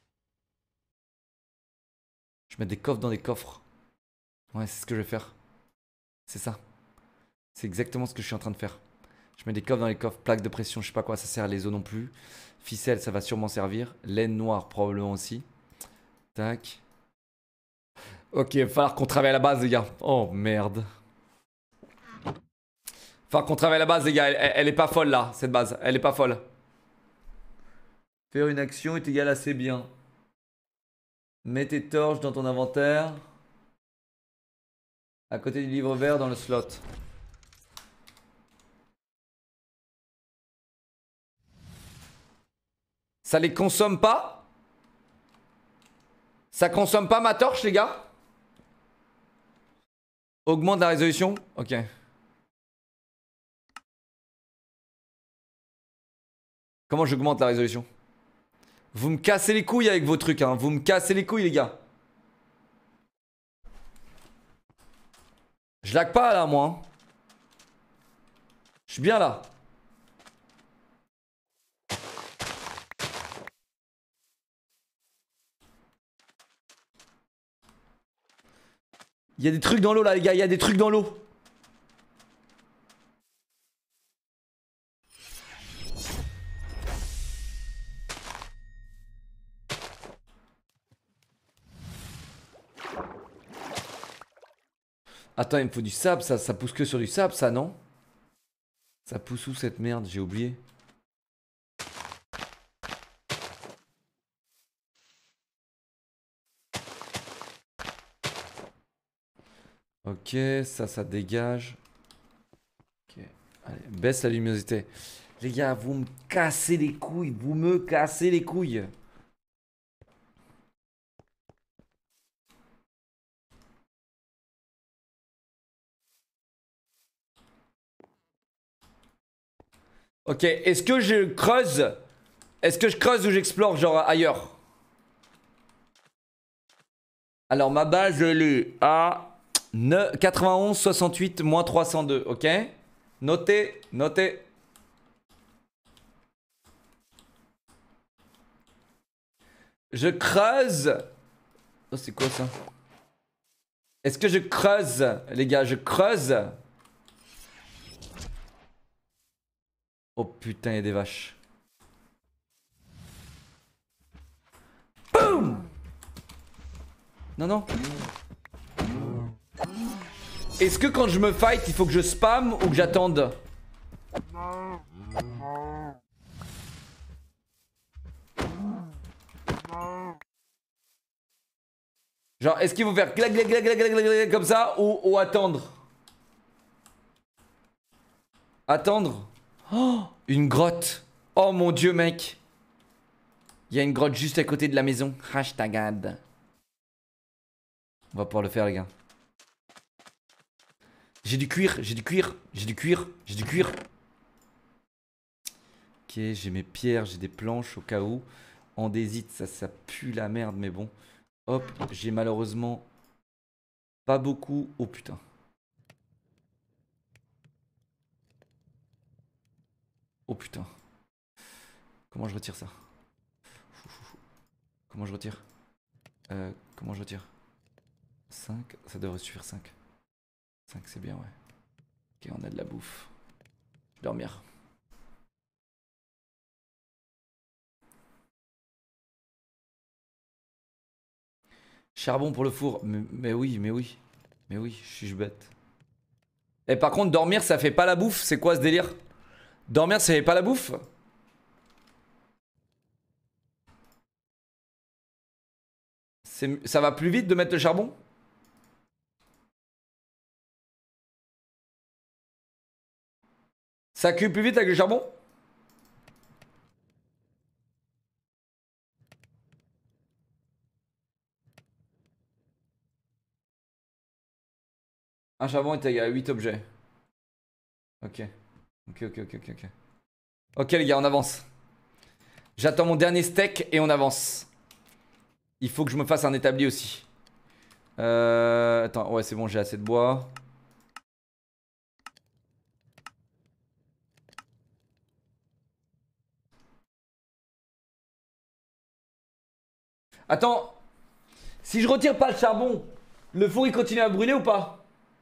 Je vais mettre des coffres dans des coffres. Ouais, c'est ce que je vais faire. C'est ça. C'est exactement ce que je suis en train de faire. Je mets des coffres dans les coffres. Plaque de pression, je sais pas quoi ça sert. Les os non plus. Ficelle, ça va sûrement servir. Laine noire, probablement aussi. Tac. Ok, il va falloir qu'on travaille à la base, les gars. Oh merde. Il va falloir qu'on travaille à la base, les gars. Elle est pas folle là, cette base. Elle est pas folle. Faire une action est égal à assez bien. Mets tes torches dans ton inventaire. À côté du livre vert dans le slot. Ça les consomme pas? Ça consomme pas ma torche, les gars? Augmente la résolution? Ok. Comment j'augmente la résolution? Vous me cassez les couilles avec vos trucs, hein. Vous me cassez les couilles, les gars. Je lag pas là, moi. Hein. Je suis bien là. Il y a des trucs dans l'eau là, les gars. Il y a des trucs dans l'eau. Attends, il me faut du sable, ça pousse que sur du sable, ça, non? Ça pousse où cette merde? J'ai oublié. Ok, ça dégage. Ok, allez, baisse la luminosité. Les gars, vous me cassez les couilles, vous me cassez les couilles. Ok, est-ce que je creuse? Est-ce que je creuse ou j'explore genre ailleurs? Alors ma base elle est à 91 68 moins 302, ok? Notez, notez. Je creuse. Oh, c'est quoi ça? Est-ce que je creuse, les gars? Je creuse. Oh putain, il y a des vaches. Boum! Non, non. Est-ce que quand je me fight, il faut que je spam ou que j'attende? Genre, est-ce qu'il faut faire clac, clac, clac, clac, clac, clac, clac, comme ça ou attendre? Attendre? Oh, une grotte. Oh mon dieu, mec. Il y a une grotte juste à côté de la maison. Hashtagad. On va pouvoir le faire, les gars. J'ai du cuir, j'ai du cuir, j'ai du cuir, j'ai du cuir. Ok, j'ai mes pierres, j'ai des planches au cas où. Andésite, ça pue la merde, mais bon. Hop, j'ai malheureusement pas beaucoup. Oh putain. Oh putain. Comment je retire ça? Comment je retire? Comment je retire? 5, ça devrait suffire 5. 5 c'est bien, ouais. Ok, on a de la bouffe. Je vais dormir. Charbon pour le four. Mais oui, mais oui. Mais oui, suis-je bête. Et par contre, dormir, ça fait pas la bouffe. C'est quoi ce délire? Dormir, ça fait pas la bouffe? Ça va plus vite de mettre le charbon? Ça cuit plus vite avec le charbon? Un charbon est égal à 8 objets. Ok. Ok. Ok les gars, on avance. J'attends mon dernier steak et on avance. Il faut que je me fasse un établi aussi. Attends, ouais c'est bon, j'ai assez de bois. Attends. Si je retire pas le charbon, le four il continue à brûler ou pas?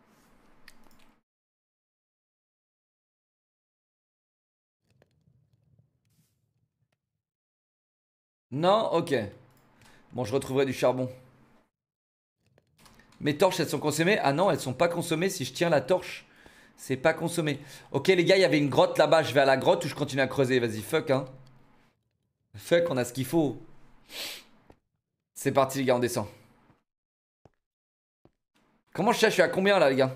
Non? Ok. Bon, je retrouverai du charbon. Mes torches, elles sont consommées? Ah non, elles sont pas consommées. Si je tiens la torche, c'est pas consommé. Ok, les gars, il y avait une grotte là-bas. Je vais à la grotte ou je continue à creuser? Vas-y, fuck, hein. Fuck, on a ce qu'il faut. C'est parti, les gars, on descend. Comment je sais, je suis à combien là, les gars?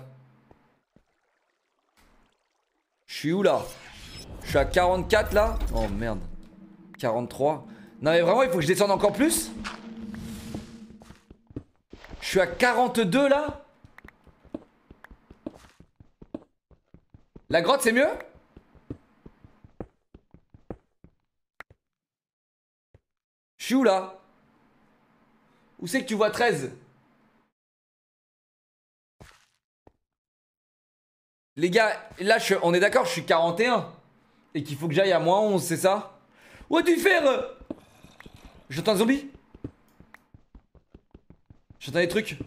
Je suis où là? Je suis à 44 là? Oh merde. 43. Non, mais vraiment, il faut que je descende encore plus? Je suis à 42 là? La grotte, c'est mieux? Je suis où là? Où c'est que tu vois 13? Les gars, là, on est d'accord, je suis 41. Et qu'il faut que j'aille à moins 11, c'est ça? What tu faire? J'entends un zombie? J'entends des trucs.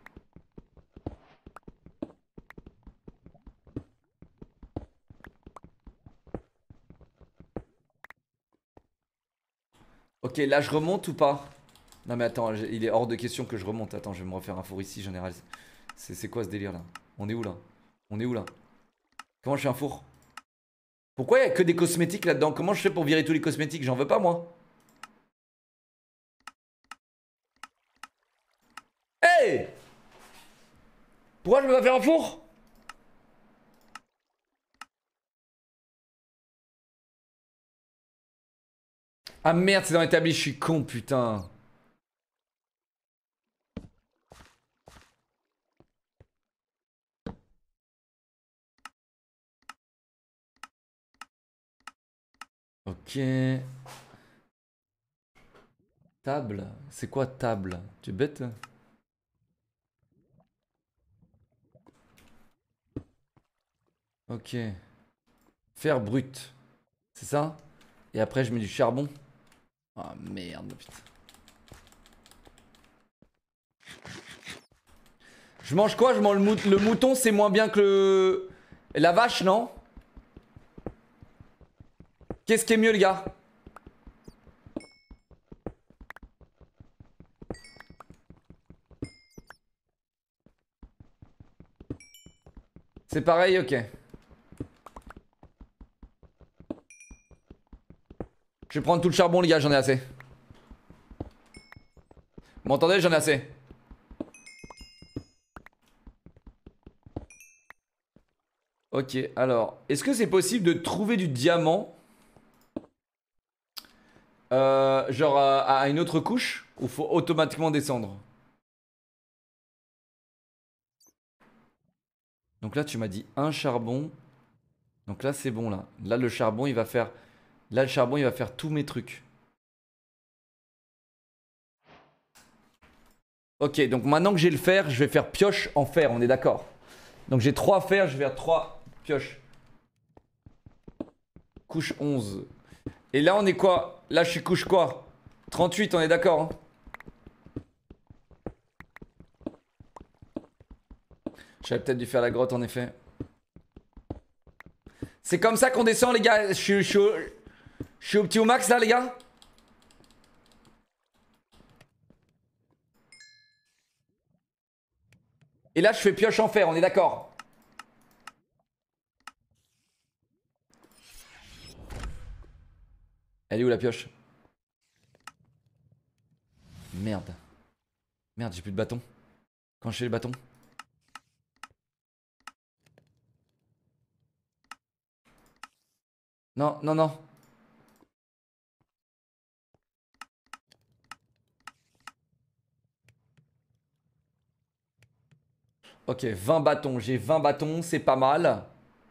Ok, là je remonte ou pas? Non mais attends, il est hors de question que je remonte. Attends, je vais me refaire un four ici, général. C'est quoi ce délire là? On est où là? On est où là? Comment je fais un four? Pourquoi il y a que des cosmétiques là-dedans? Comment je fais pour virer tous les cosmétiques? J'en veux pas moi. Hey! Pourquoi je peux pas faire un four? Ah merde, c'est dans l'établi, je suis con, putain. Ok. Table? C'est quoi table? Tu es bête? Ok. Fer brut. C'est ça? Et après je mets du charbon. Ah merde, putain. Je mange quoi? Je mange le mouton, c'est moins bien que la vache, non? Qu'est-ce qui est mieux, les gars? C'est pareil, ok. Je vais prendre tout le charbon les gars, j'en ai assez. Vous m'entendez, j'en ai assez. Ok, alors, est-ce que c'est possible de trouver du diamant genre à une autre couche ou faut automatiquement descendre? Donc là tu m'as dit un charbon. Donc là c'est bon là. Là le charbon il va faire... Là le charbon il va faire tous mes trucs. Ok, donc maintenant que j'ai le fer, je vais faire pioche en fer, on est d'accord. Donc j'ai 3 fers, je vais faire 3 pioches. Couche 11. Et là on est quoi? Là je suis couche quoi? 38, on est d'accord hein? J'aurais peut-être dû faire la grotte en effet. C'est comme ça qu'on descend les gars. Je suis au petit au max là les gars. Et là je fais pioche en fer, on est d'accord. Elle est où la pioche? Merde. Merde, j'ai plus de bâton. Quand je fais le bâton. Non, non, non. Ok, 20 bâtons. J'ai 20 bâtons, c'est pas mal.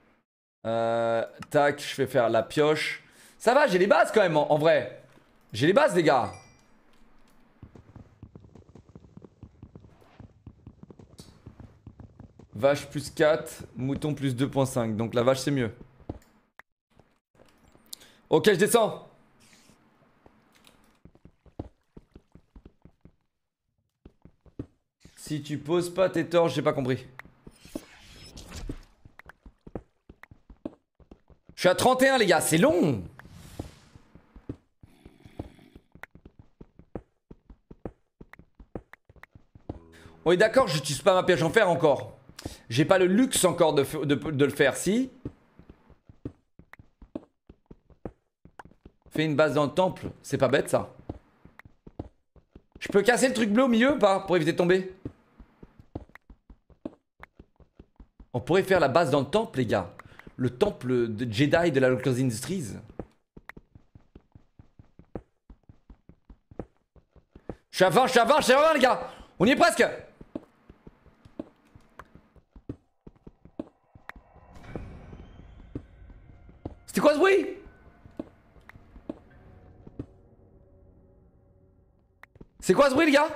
Tac, je vais faire la pioche. Ça va, j'ai les bases quand même, en vrai. J'ai les bases, les gars. Vache plus 4, mouton plus 2.5. Donc la vache, c'est mieux. Ok, je descends. Si tu poses pas tes torches, j'ai pas compris. Je suis à 31 les gars, c'est long. On est d'accord, j'utilise pas ma pioche en fer encore. J'ai pas le luxe encore de le faire, si. Fais une base dans le temple, c'est pas bête ça. Je peux casser le truc bleu au milieu ou pas pour éviter de tomber? On pourrait faire la base dans le temple les gars. Le temple de Jedi de la Lockers Industries. Je suis à 20, je suis à 20, je suis à 20 les gars. On y est presque. C'était quoi ce bruit? C'est quoi ce bruit les gars?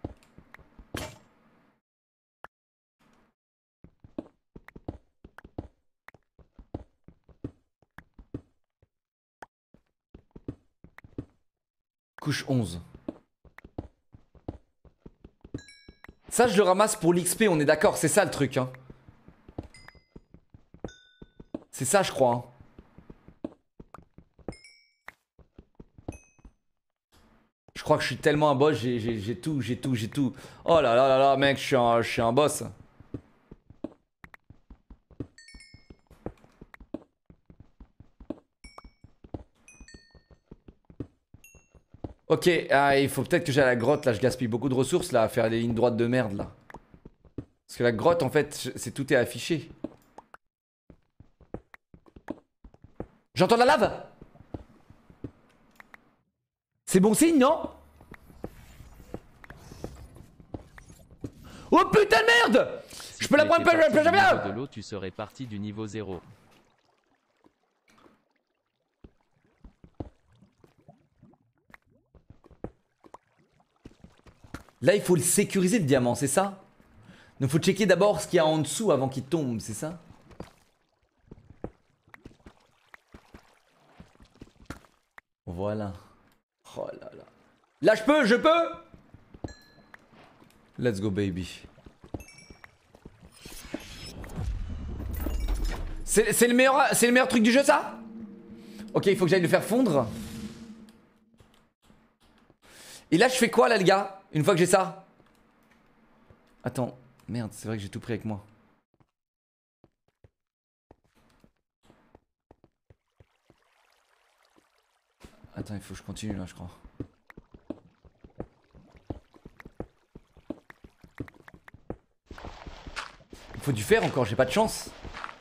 Couche 11. Ça je le ramasse pour l'XP, on est d'accord, c'est ça le truc hein. C'est ça je crois hein. Je crois que je suis tellement un boss, j'ai tout, j'ai tout, j'ai tout. Oh là là là là mec, je suis un boss. Ok, il faut peut-être que j'aille à la grotte là, je gaspille beaucoup de ressources là à faire des lignes droites de merde là. Parce que la grotte en fait, tout est affiché. J'entends la lave. C'est bon signe non? Oh putain de merde! Si Je peux la prendre tu étais plus parti du jamais! niveau de l'eau, tu serais parti du niveau 0. Là il faut le sécuriser le diamant, c'est ça? Donc faut checker d'abord ce qu'il y a en dessous avant qu'il tombe, c'est ça? Voilà. Oh là là. Là je peux! Let's go baby. C'est le meilleur truc du jeu ça? Ok, il faut que j'aille le faire fondre. Et là je fais quoi là les gars? Une fois que j'ai ça? Attends, merde, c'est vrai que j'ai tout pris avec moi. Attends, il faut que je continue là, je crois. Il faut du fer encore, j'ai pas de chance.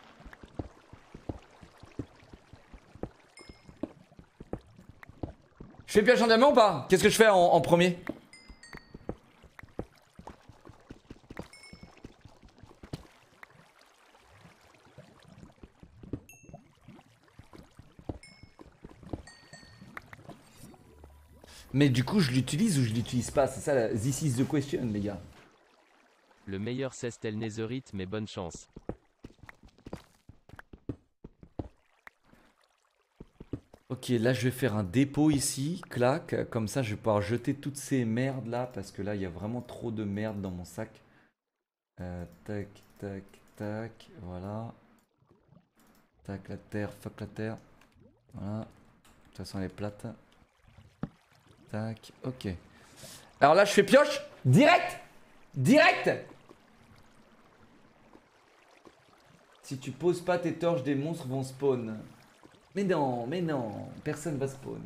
Je fais pioche en diamant ou pas? Qu'est-ce que je fais en premier? Mais du coup, je l'utilise ou je l'utilise pas? C'est ça, this is the question, les gars. Le meilleur c'est tel Netherite, mais bonne chance. Ok, là je vais faire un dépôt ici, clac, comme ça je vais pouvoir jeter toutes ces merdes là, parce que là il y a vraiment trop de merde dans mon sac. Tac, tac, tac, voilà. Tac, la terre, fuck la terre. Voilà. De toute façon elle est plate. Tac, ok. Alors là je fais pioche, direct. Direct. Si tu poses pas tes torches, des monstres vont spawn. Mais non, personne va spawn.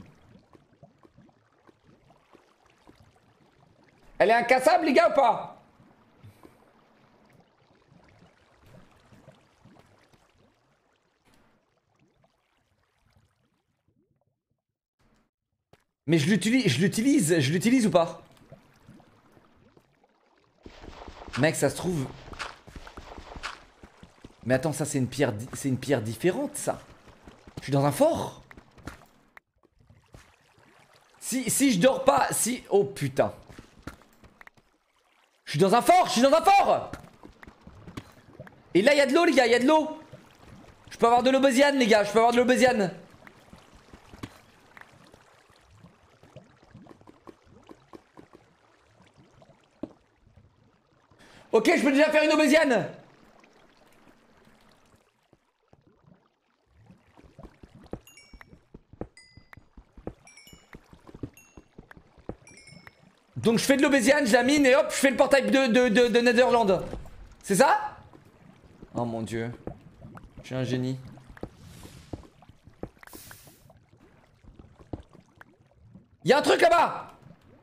Elle est incassable les gars ou pas? Mais je l'utilise ou pas? Mec, ça se trouve... Mais attends, ça c'est une pierre différente ça. Je suis dans un fort. Si je dors pas, si... Oh putain. Je suis dans un fort, Et là il y a de l'eau les gars, il y a de l'eau. Je peux avoir de l'obésiane les gars, je peux avoir de l'obésiane. Ok, je peux déjà faire une obésiane. Donc je fais de l'obésiane, je la mine et hop, je fais le portail de Netherland. C'est ça? Oh mon dieu. Je suis un génie. Y'a un truc là-bas!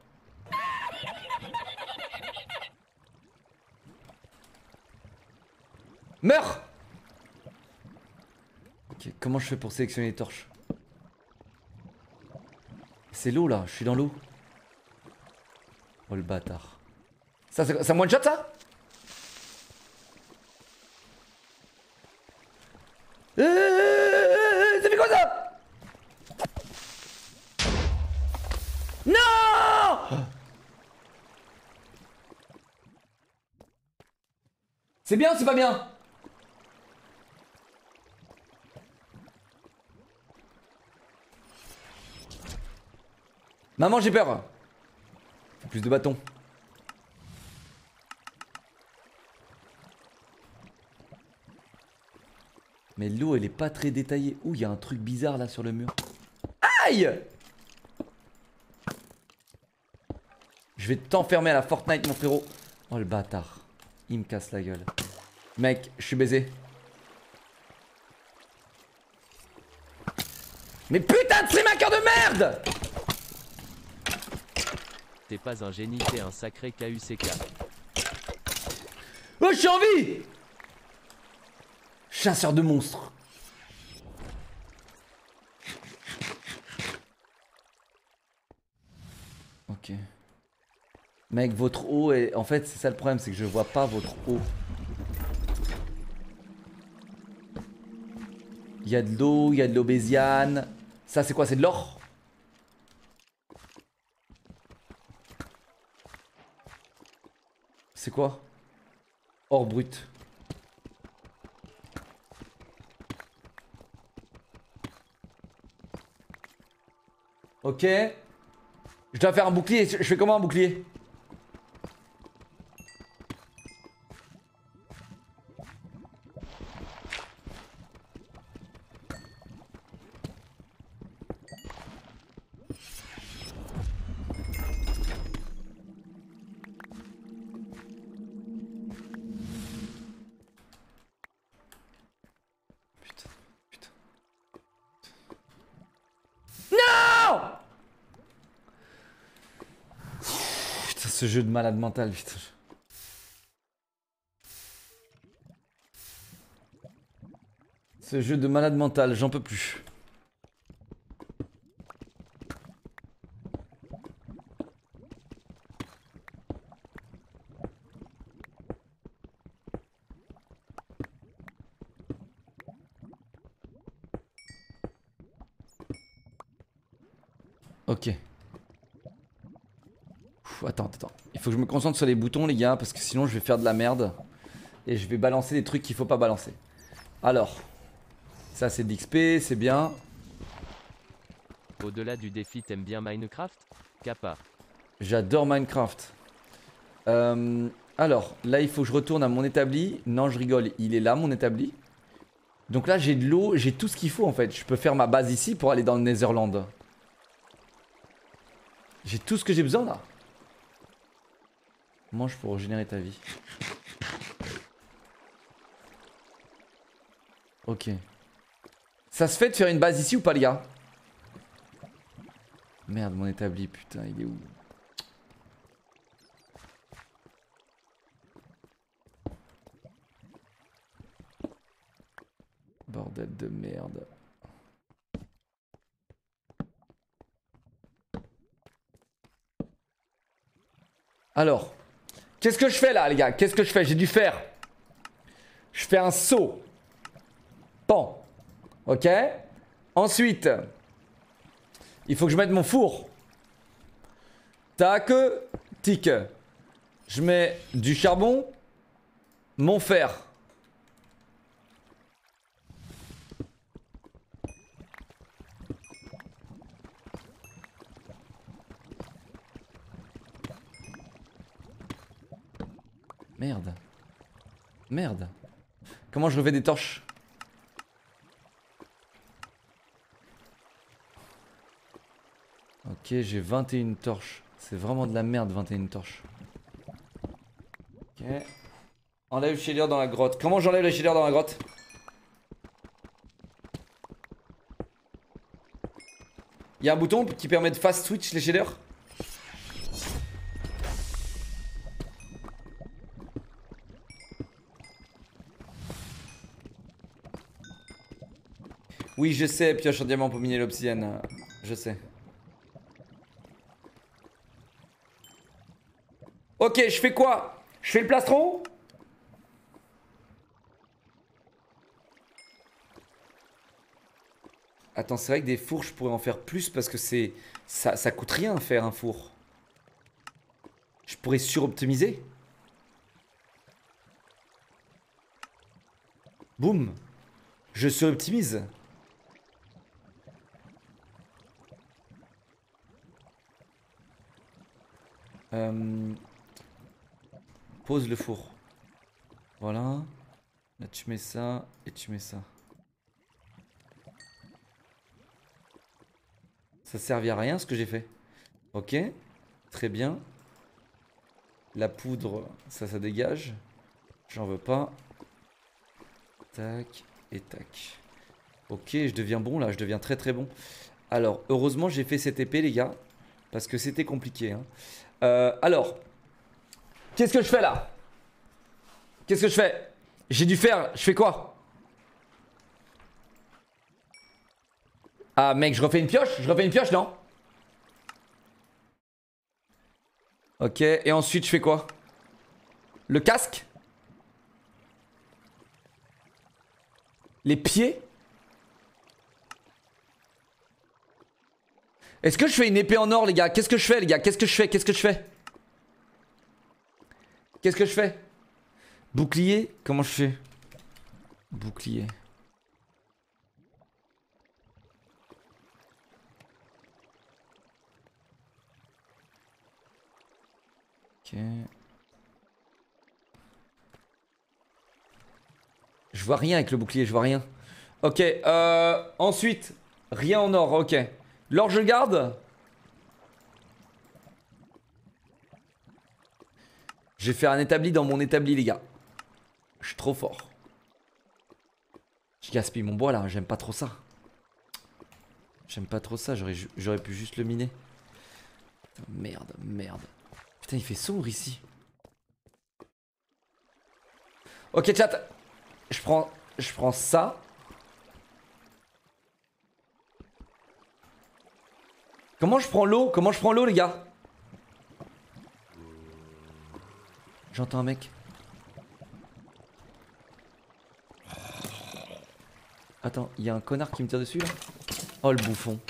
Meurs! Ok, comment je fais pour sélectionner les torches? C'est l'eau là, je suis dans l'eau. Oh le bâtard. Ça me one shot ça? Ça fait quoi ça? Non! C'est bien ou c'est pas bien? Maman j'ai peur. Plus de bâtons. Mais l'eau elle est pas très détaillée. Ouh, il y a un truc bizarre là sur le mur. Aïe! Je vais t'enfermer à la Fortnite mon frérot. Oh le bâtard. Il me casse la gueule. Mec, je suis baisé. Mais putain de streamaker de merde! T'es pas un génie, t'es un sacré KUCK. Oh, je suis en vie! Chasseur de monstres. Ok. Mec, votre eau est... En fait, c'est ça le problème, c'est que je vois pas votre eau. Il y a de l'eau, il y a de l'obésiane. Ça, c'est quoi? C'est de l'or? C'est quoi? Or brut. Ok. Je dois faire un bouclier. Je fais comment un bouclier? Putain. Non! Ce jeu de malade mental, putain. Ce jeu de malade mental, j'en peux plus. Ok. Attends. Il faut que je me concentre sur les boutons, les gars, parce que sinon je vais faire de la merde. Et je vais balancer des trucs qu'il faut pas balancer. Alors. Ça, c'est de l'XP, c'est bien. Au-delà du défi, t'aimes bien Minecraft? Kappa. J'adore Minecraft. Alors, là, il faut que je retourne à mon établi. Non, je rigole, il est là, mon établi. Donc là, j'ai de l'eau, j'ai tout ce qu'il faut, en fait. Je peux faire ma base ici pour aller dans le Netherland. J'ai tout ce que j'ai besoin, là. Mange pour régénérer ta vie. Ok. Ça se fait de faire une base ici ou pas, les gars? Merde, mon établi, putain, il est où? Bordel de merde. Alors, qu'est-ce que je fais là, les gars? Qu'est-ce que je fais? J'ai dû faire. Je fais un saut. Pan. Ok. Ensuite, il faut que je mette mon four. Tac, tic. Je mets du charbon, mon fer. Merde. Merde. Comment je refais des torches? Ok, j'ai 21 torches. C'est vraiment de la merde, 21 torches. Ok. Enlève le shader dans la grotte. Comment j'enlève le shader dans la grotte? Il y a un bouton qui permet de fast switch les shaders? Oui, je sais, pioche en diamant pour miner l'obsidienne. Je sais. Ok, je fais quoi? Je fais le plastron? Attends, c'est vrai que des fours, je pourrais en faire plus parce que c'est... Ça coûte rien à faire un four. Je pourrais suroptimiser. Boum. Je suroptimise. Pose le four. Voilà. Là tu mets ça et tu mets ça. Ça servait à rien ce que j'ai fait. Ok. Très bien. La poudre, ça dégage. J'en veux pas. Tac et tac. Ok, je deviens bon là, je deviens très très bon. Alors, heureusement j'ai fait cette épée les gars. Parce que c'était compliqué hein. Alors, qu'est-ce que je fais là? Qu'est-ce que je fais? J'ai dû faire, je fais quoi? Ah mec, je refais une pioche? Je refais une pioche, non? Ok, et ensuite je fais quoi? Le casque? Les pieds? Est-ce que je fais une épée en or les gars? Qu'est-ce que je fais les gars? Qu'est-ce que je fais? Qu'est-ce que je fais? Qu'est-ce que je fais? Bouclier? Comment je fais? Bouclier. Ok. Je vois rien avec le bouclier, je vois rien. Ok, ensuite, rien en or, ok. L'or je garde. Je vais faire un établi dans mon établi les gars. Je suis trop fort. Je gaspille mon bois là, j'aime pas trop ça. J'aime pas trop ça, j'aurais pu juste le miner. Putain, merde. Putain, il fait sombre ici. Ok, chat. Je prends ça. Comment je prends l'eau? Comment je prends l'eau, les gars? J'entends un mec. Attends, il y a un connard qui me tire dessus là. Oh le bouffon.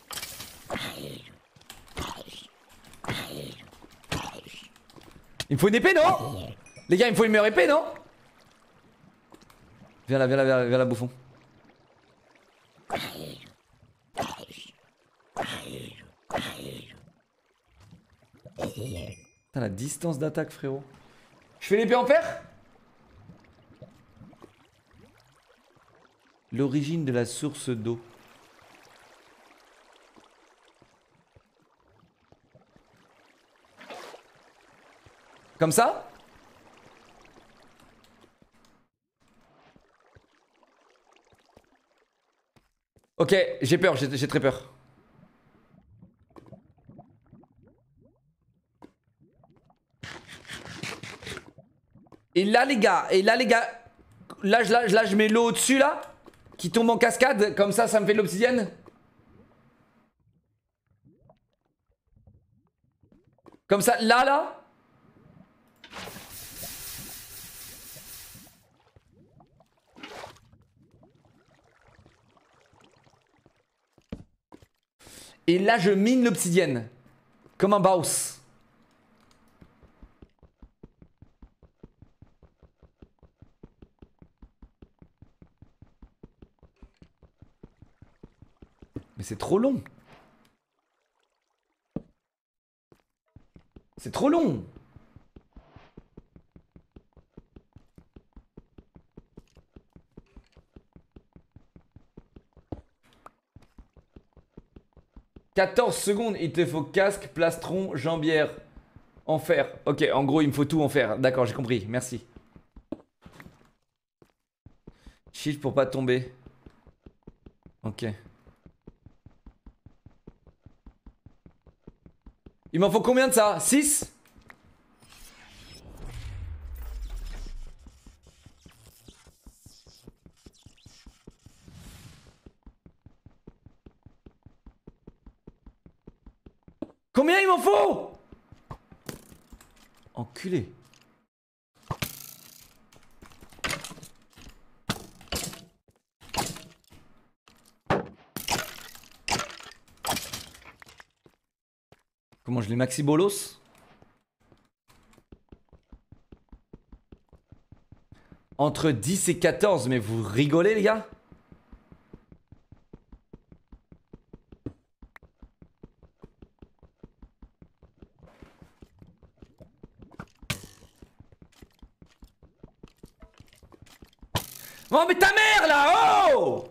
Il me faut une épée, non? Les gars, il me faut une meilleure épée, non? Viens là, viens là, viens là, bouffon. Putain, la distance d'attaque, frérot. Je fais l'épée en fer? L'origine de la source d'eau. Comme ça? Ok, j'ai peur, j'ai très peur. Et là les gars, là je mets l'eau au-dessus là, qui tombe en cascade, comme ça me fait de l'obsidienne. Comme ça, là. Et là je mine l'obsidienne, comme un boss. Mais c'est trop long. C'est trop long. « 14 secondes, il te faut casque, plastron, jambière. En fer. Ok, en gros, il me faut tout en fer. D'accord, j'ai compris. Merci. Shift pour pas tomber. Ok. Il m'en faut combien de ça? 6? Combien il m'en faut? Enculé. Comment je les maxi bolos? Entre 10 et 14, mais vous rigolez les gars? Oh mais ta mère là! Oh!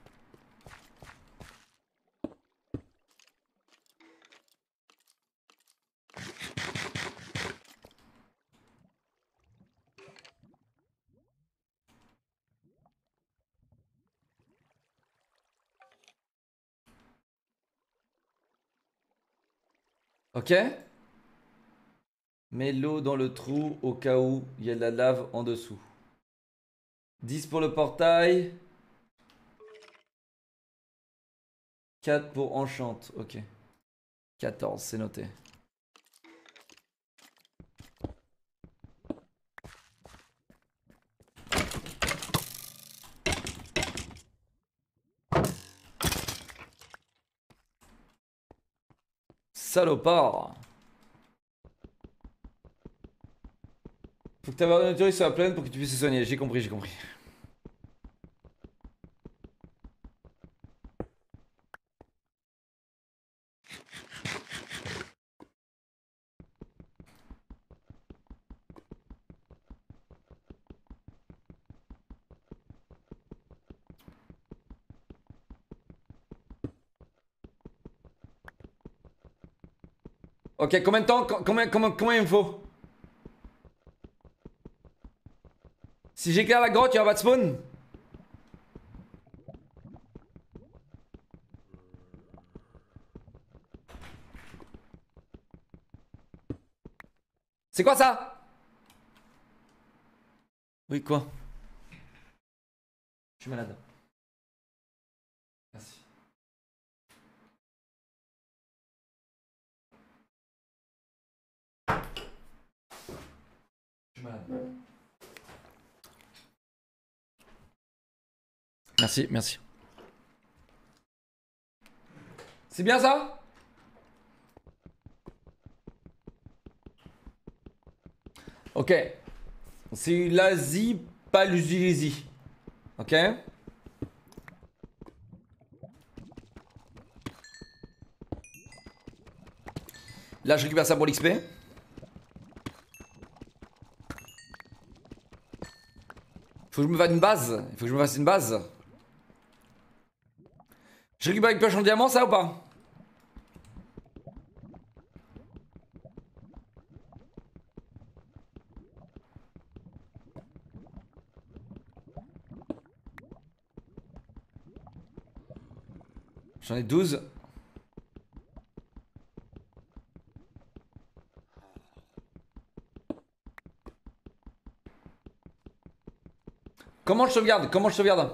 Ok. Mets l'eau dans le trou au cas où il y a de la lave en dessous. 10 pour le portail. 4 pour enchante. Ok. 14, c'est noté. Salopard. Faut que ta barre de nourriture soit pleine pour que tu puisses te soigner. J'ai compris, j'ai compris. Ok, combien de temps? Combien il me faut? Si j'éclaire la grotte, il y aura pas de spawn? C'est quoi ça? Oui, quoi? Je suis malade. Merci. Je suis malade. Merci, merci. C'est bien ça? Ok. C'est l'Asie, pas l'Usilésie. Ok. Là, je récupère ça pour l'XP. Faut que je me fasse une base. Il faut que je me fasse une base. Je récupère une pioche en diamant, ça ou pas? J'en ai 12. Comment je sauvegarde? Comment je sauvegarde?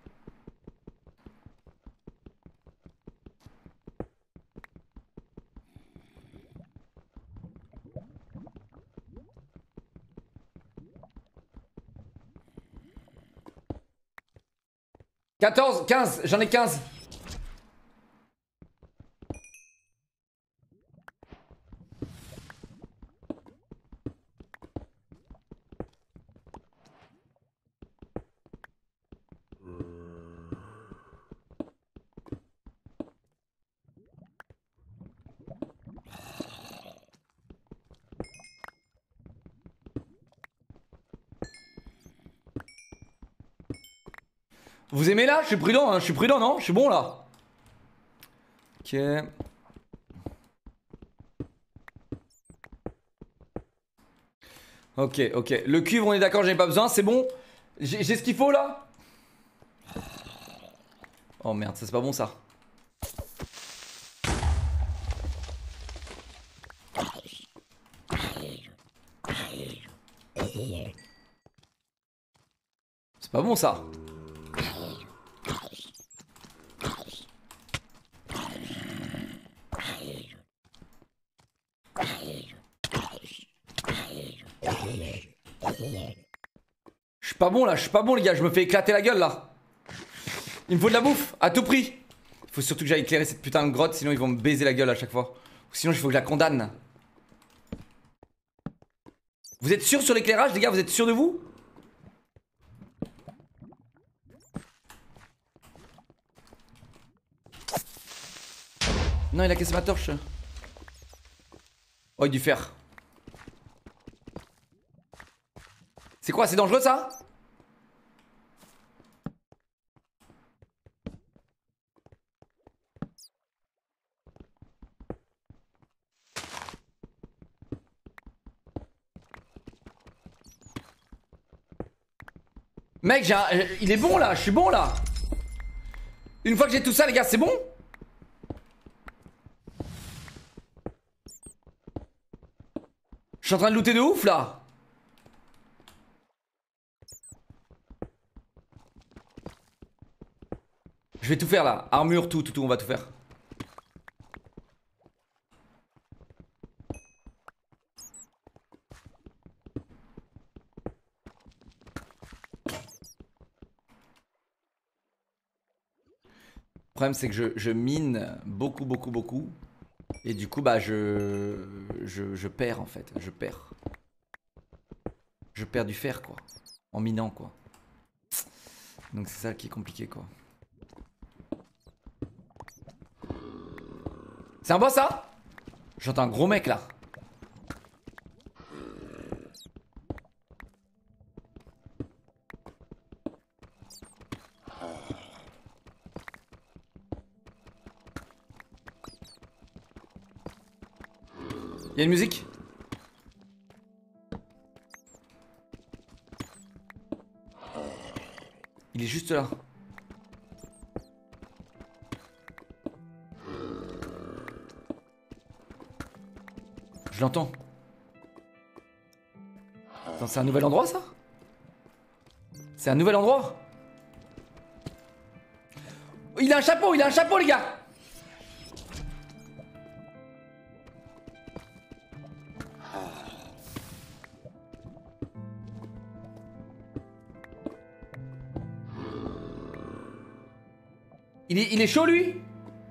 « 14, 15, j'en ai 15. Vous aimez là? Je suis prudent, hein. Je suis prudent, non? Je suis bon là. Ok. Ok, ok. Le cuivre, on est d'accord, j'en ai pas besoin, c'est bon? J'ai ce qu'il faut là? Oh merde, ça c'est pas bon ça. C'est pas bon ça. Je suis pas bon là, je suis pas bon les gars, je me fais éclater la gueule là. Il me faut de la bouffe, à tout prix. Il faut surtout que j'aille éclairer cette putain de grotte, sinon ils vont me baiser la gueule à chaque fois. Ou sinon il faut que je la condamne. Vous êtes sûr sur l'éclairage les gars, vous êtes sûr de vous? Non, il a cassé ma torche. Oh, il a du fer. C'est quoi, c'est dangereux ça? Mec, il est bon là, je suis bon là. Une fois que j'ai tout ça les gars, c'est bon? Je suis en train de looter de ouf là. Je vais tout faire là, armure, tout, on va tout faire. Le problème c'est que je mine beaucoup. Et du coup bah je perds en fait, je perds. Je perds du fer quoi, en minant quoi. Donc c'est ça qui est compliqué quoi. C'est un boss ça? J'entends un gros mec là. Y'a une musique? Il est juste là. Je l'entends. Attends, c'est un nouvel endroit ça? C'est un nouvel endroit? Il a un chapeau les gars! Il est chaud lui?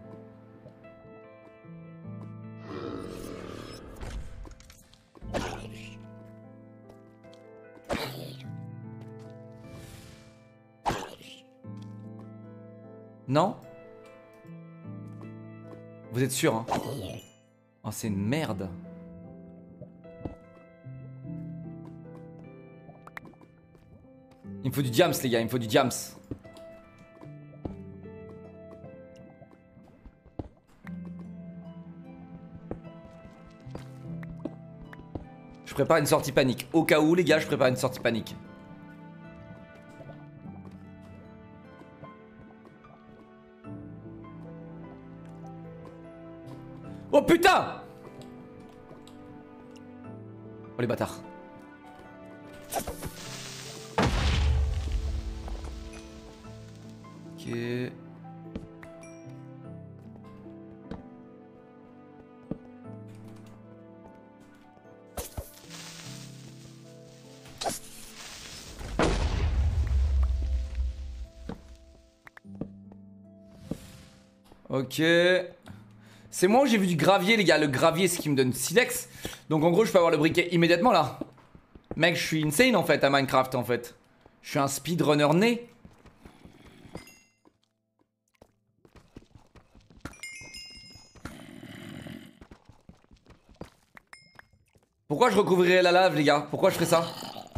Non? Vous êtes sûr hein? Oh c'est une merde. Il me faut du diams les gars, il me faut du diams. Je prépare une sortie panique. Au cas où les gars, je prépare une sortie panique. Oh putain! Oh les bâtards. Ok. Ok. C'est moi où j'ai vu du gravier les gars. Le gravier c'est ce qui me donne silex. Donc en gros je peux avoir le briquet immédiatement là. Mec je suis insane en fait à Minecraft en fait. Je suis un speedrunner né. Pourquoi je recouvrirais la lave les gars? Pourquoi je ferais ça?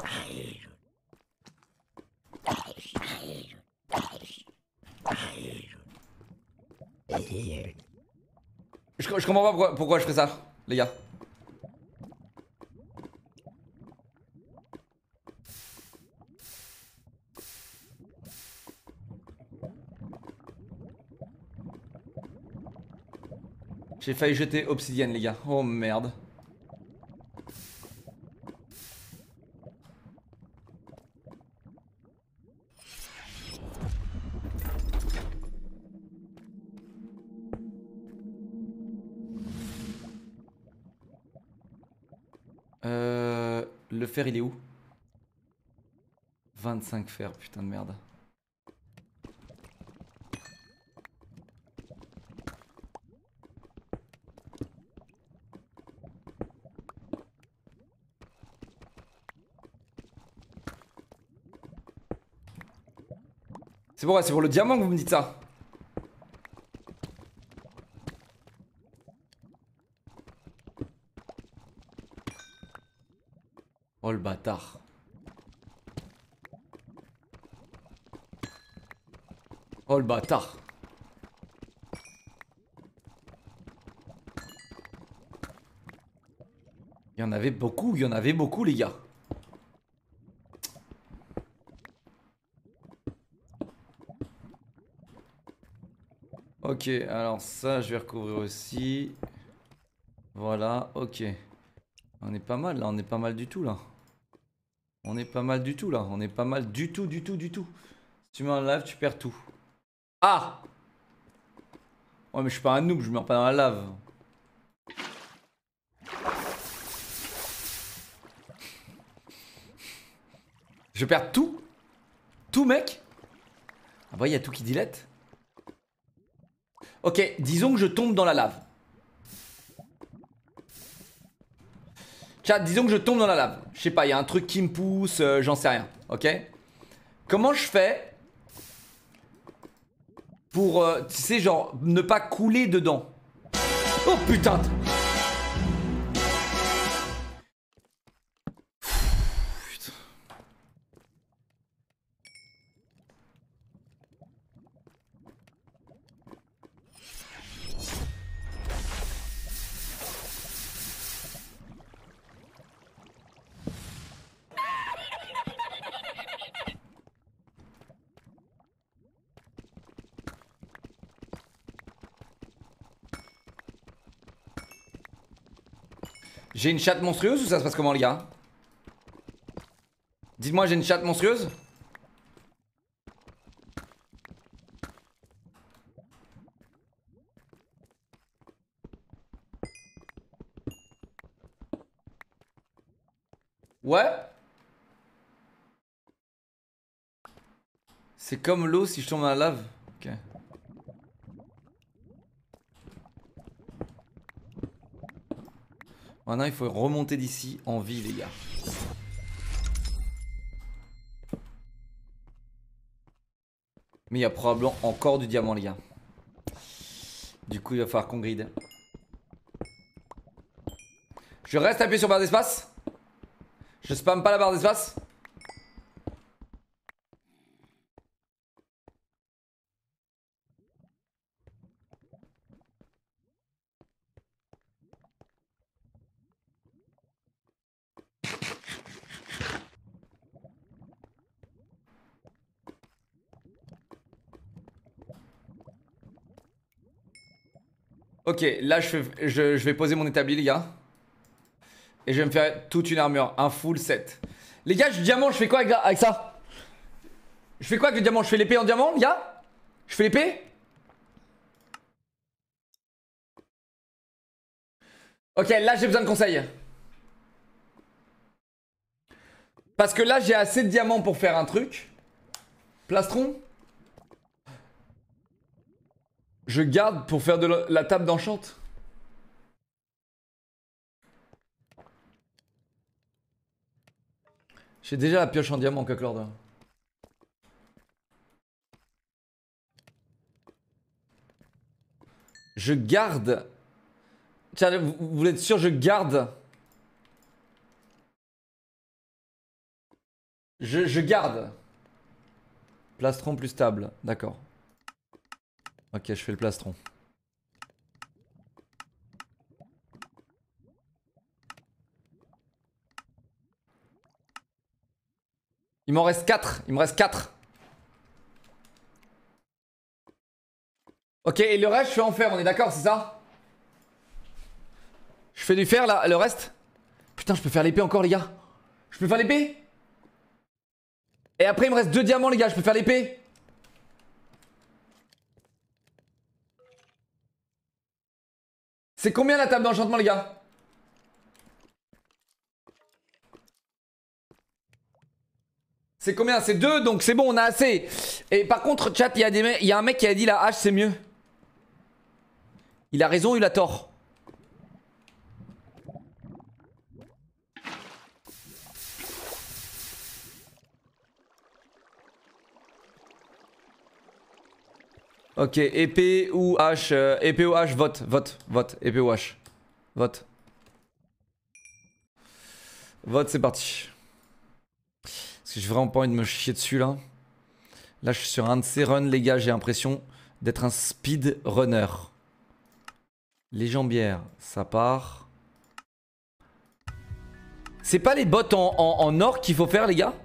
Je comprends pas pourquoi je ferais ça, les gars. J'ai failli jeter obsidienne, les gars. Oh merde. Le fer il est où? 25 fer, putain de merde. C'est pour, c'est pour le diamant que vous me dites ça? Oh le bâtard. Oh le bâtard. Il y en avait beaucoup les gars. Ok, alors ça je vais recouvrir aussi. Voilà, ok. On est pas mal là, on est pas mal du tout là. On est pas mal du tout là, on est pas mal du tout. Si tu mets en lave, tu perds tout. Ah! Ouais mais je suis pas un noob, je meurs pas dans la lave. Je perds tout? Tout mec? Ah bah il y a tout qui dilette. Ok, disons que je tombe dans la lave. Chat, disons que je tombe dans la lave. Je sais pas, il y a un truc qui me pousse, j'en sais rien. Ok? Comment je fais pour, tu sais, genre, ne pas couler dedans? Oh putain! J'ai une chatte monstrueuse ou ça se passe comment les gars? Dites-moi, j'ai une chatte monstrueuse? Ouais? C'est comme l'eau si je tombe dans la lave. Ok. Maintenant il faut remonter d'ici en vie les gars. Mais il y a probablement encore du diamant les gars. Du coup il va falloir qu'on grid. Je reste appuyé sur barre d'espace. Je spamme pas la barre d'espace. Ok, là je vais poser mon établi les gars. Et je vais me faire toute une armure, un full set. Les gars, du diamant, je fais quoi avec ça? Je fais quoi avec le diamant? Je fais l'épée en diamant les gars? Je fais l'épée? Ok, là j'ai besoin de conseils. Parce que là j'ai assez de diamants pour faire un truc. Plastron. Je garde pour faire de la table d'enchante. J'ai déjà la pioche en diamant, Cocklord. Je garde. Tiens, vous voulez être sûr, je garde. Je garde. Plastron plus table, d'accord. Ok, je fais le plastron. Il m'en reste 4. Il me reste 4. Ok, et le reste, je fais en fer, on est d'accord, c'est ça? Je fais du fer là, le reste? Putain, je peux faire l'épée encore, les gars. Je peux faire l'épée? Et après, il me reste 2 diamants, les gars, je peux faire l'épée? C'est combien la table d'enchantement, les gars? C'est combien? C'est 2, donc c'est bon, on a assez. Et par contre, chat, il y a un mec qui a dit la hache c'est mieux. Il a raison ou il a tort? Ok, épée ou hache, vote, épée ou hache, vote. Vote, c'est parti. Parce que j'ai vraiment pas envie de me chier dessus là. Là, je suis sur un de ces runs, les gars, j'ai l'impression d'être un speed runner. Les jambières, ça part. C'est pas les bottes en or qu'il faut faire, les gars?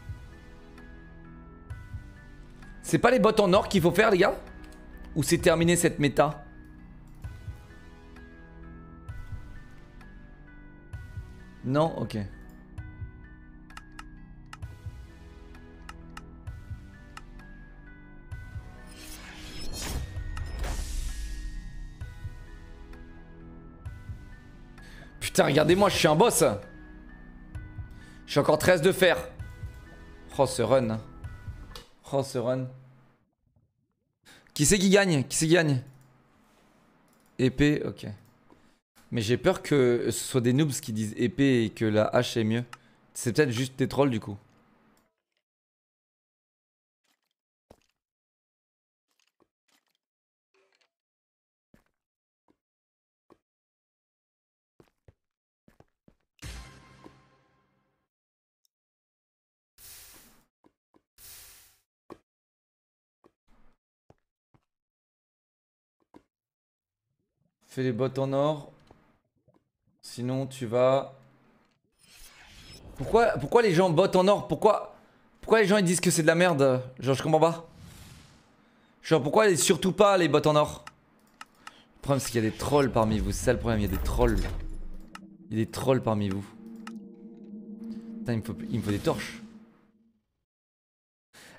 C'est pas les bottes en or qu'il faut faire, les gars? Ou c'est terminé cette méta? Non, ok. Putain, regardez-moi, je suis un boss. Je suis encore 13 de fer. Oh, ce run. Oh, ce run. Qui c'est qui gagne? Qui c'est qui gagne? Épée, ok. Mais j'ai peur que ce soit des noobs qui disent épée et que la hache est mieux. C'est peut-être juste des trolls du coup. Fais les bottes en or. Sinon tu vas... Pourquoi les gens bottent en or? Pourquoi les gens ils disent que c'est de la merde? Genre je comprends pas. Genre pourquoi surtout pas les bottes en or? Le problème c'est qu'il y a des trolls parmi vous. C'est ça le problème, il y a des trolls. Il y a des trolls parmi vous. Putain, il me faut des torches.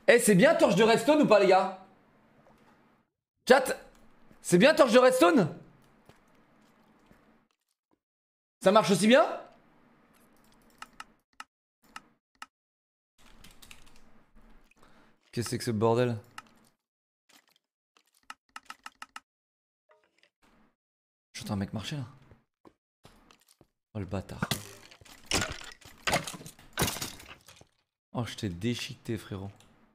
Eh, c'est bien torche de redstone ou pas, les gars? Chat, c'est bien torche de redstone? Ça marche aussi bien? Qu'est-ce que c'est que ce bordel? J'entends un mec marcher là. Oh le bâtard. Oh, je t'ai déchiqueté, frérot.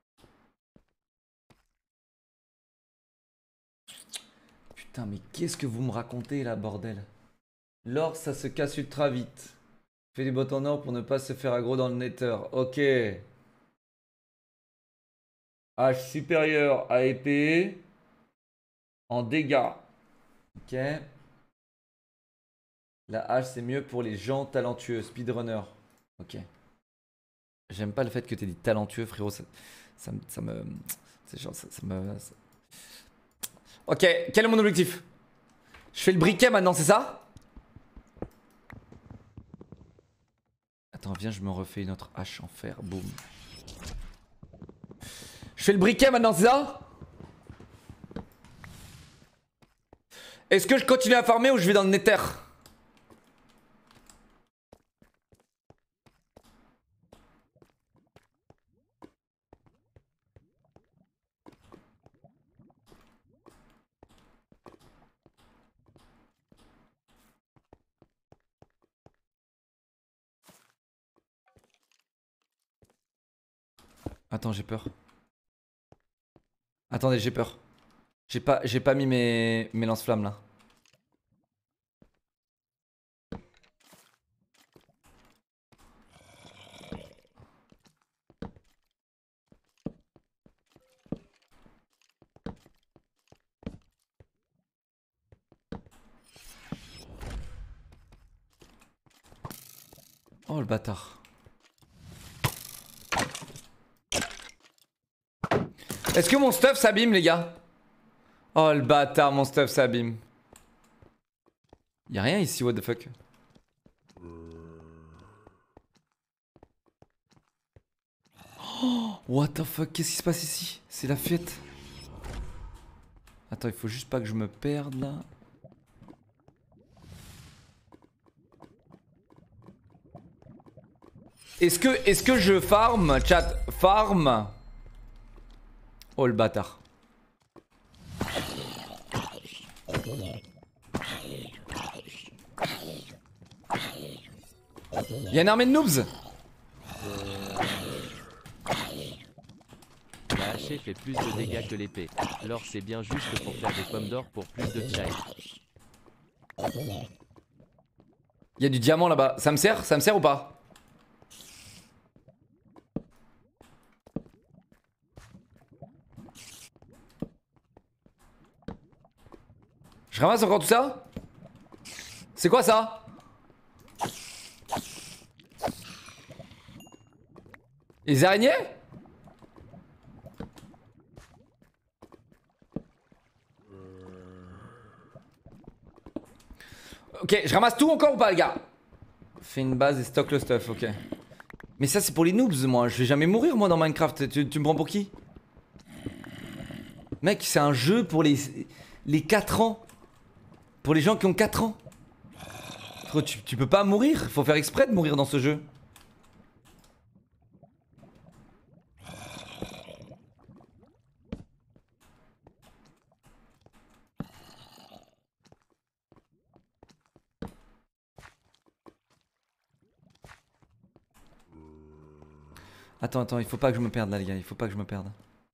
Putain, mais qu'est-ce que vous me racontez là, bordel? L'or, ça se casse ultra vite. Fais des bottes en or pour ne pas se faire aggro dans le nether. Ok. H supérieur à épée. En dégâts. Ok. La hache, c'est mieux pour les gens talentueux. Speedrunner. Ok. J'aime pas le fait que t'aies dit talentueux, frérot. Ça me. C'est genre, ça me. Ok, quel est mon objectif? Je fais le briquet maintenant, c'est ça? Attends, viens, je me refais une autre hache en fer. Boum. Je fais le briquet maintenant, c'est ça? Est-ce que je continue à farmer ou je vais dans le nether? Attends, j'ai peur. Attendez, j'ai peur. J'ai pas mis mes lance-flammes là. Oh le bâtard. Est-ce que mon stuff s'abîme, les gars? Oh le bâtard, mon stuff s'abîme. Y'a rien ici, what the fuck? Oh, what the fuck, qu'est-ce qui se passe ici? C'est la fête. Attends, il faut juste pas que je me perde là. Est-ce que je farm, chat? Farm? Oh le bâtard. Y'a une armée de noobs? La hache fait plus de dégâts que l'épée. L'or c'est bien juste pour faire des pommes d'or pour plus de chai. Y'a du diamant là-bas. Ça me sert ou pas? Je ramasse encore tout ça? C'est quoi ça? Les araignées? Ok, je ramasse tout encore ou pas, les gars? Fais une base et stocke le stuff, ok. Mais ça, c'est pour les noobs, moi. Je vais jamais mourir, moi, dans Minecraft. Tu me prends pour qui? Mec, c'est un jeu pour les 4 ans. Pour les gens qui ont 4 ans. Frérot, tu peux pas mourir. Faut faire exprès de mourir dans ce jeu. Attends, il faut pas que je me perde là, les gars. Il faut pas que je me perde.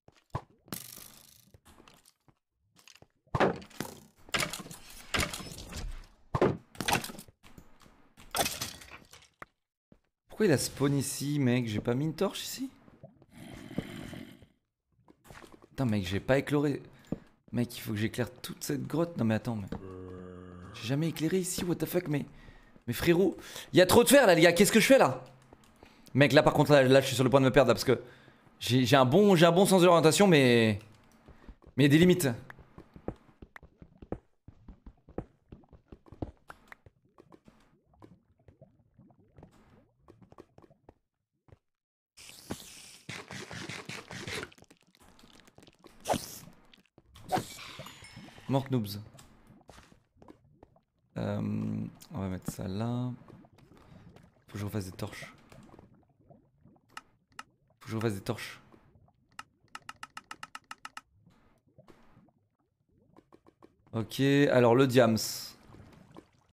Pourquoi il a spawn ici, mec? J'ai pas mis une torche ici? Attends, mec, j'ai pas éclairé. Mec, il faut que j'éclaire toute cette grotte. Non, mais attends, mais. J'ai jamais éclairé ici, what the fuck, mais. Mais frérot, il y a trop de fer là, les gars. Qu'est-ce que je fais là? Mec, là par contre, là, je suis sur le point de me perdre là parce que j'ai un bon sens de l'orientation, mais il y a des limites. Mort noobs. On va mettre ça là. Faut que je refasse des torches. Faut que je refasse des torches. Ok, alors le diams.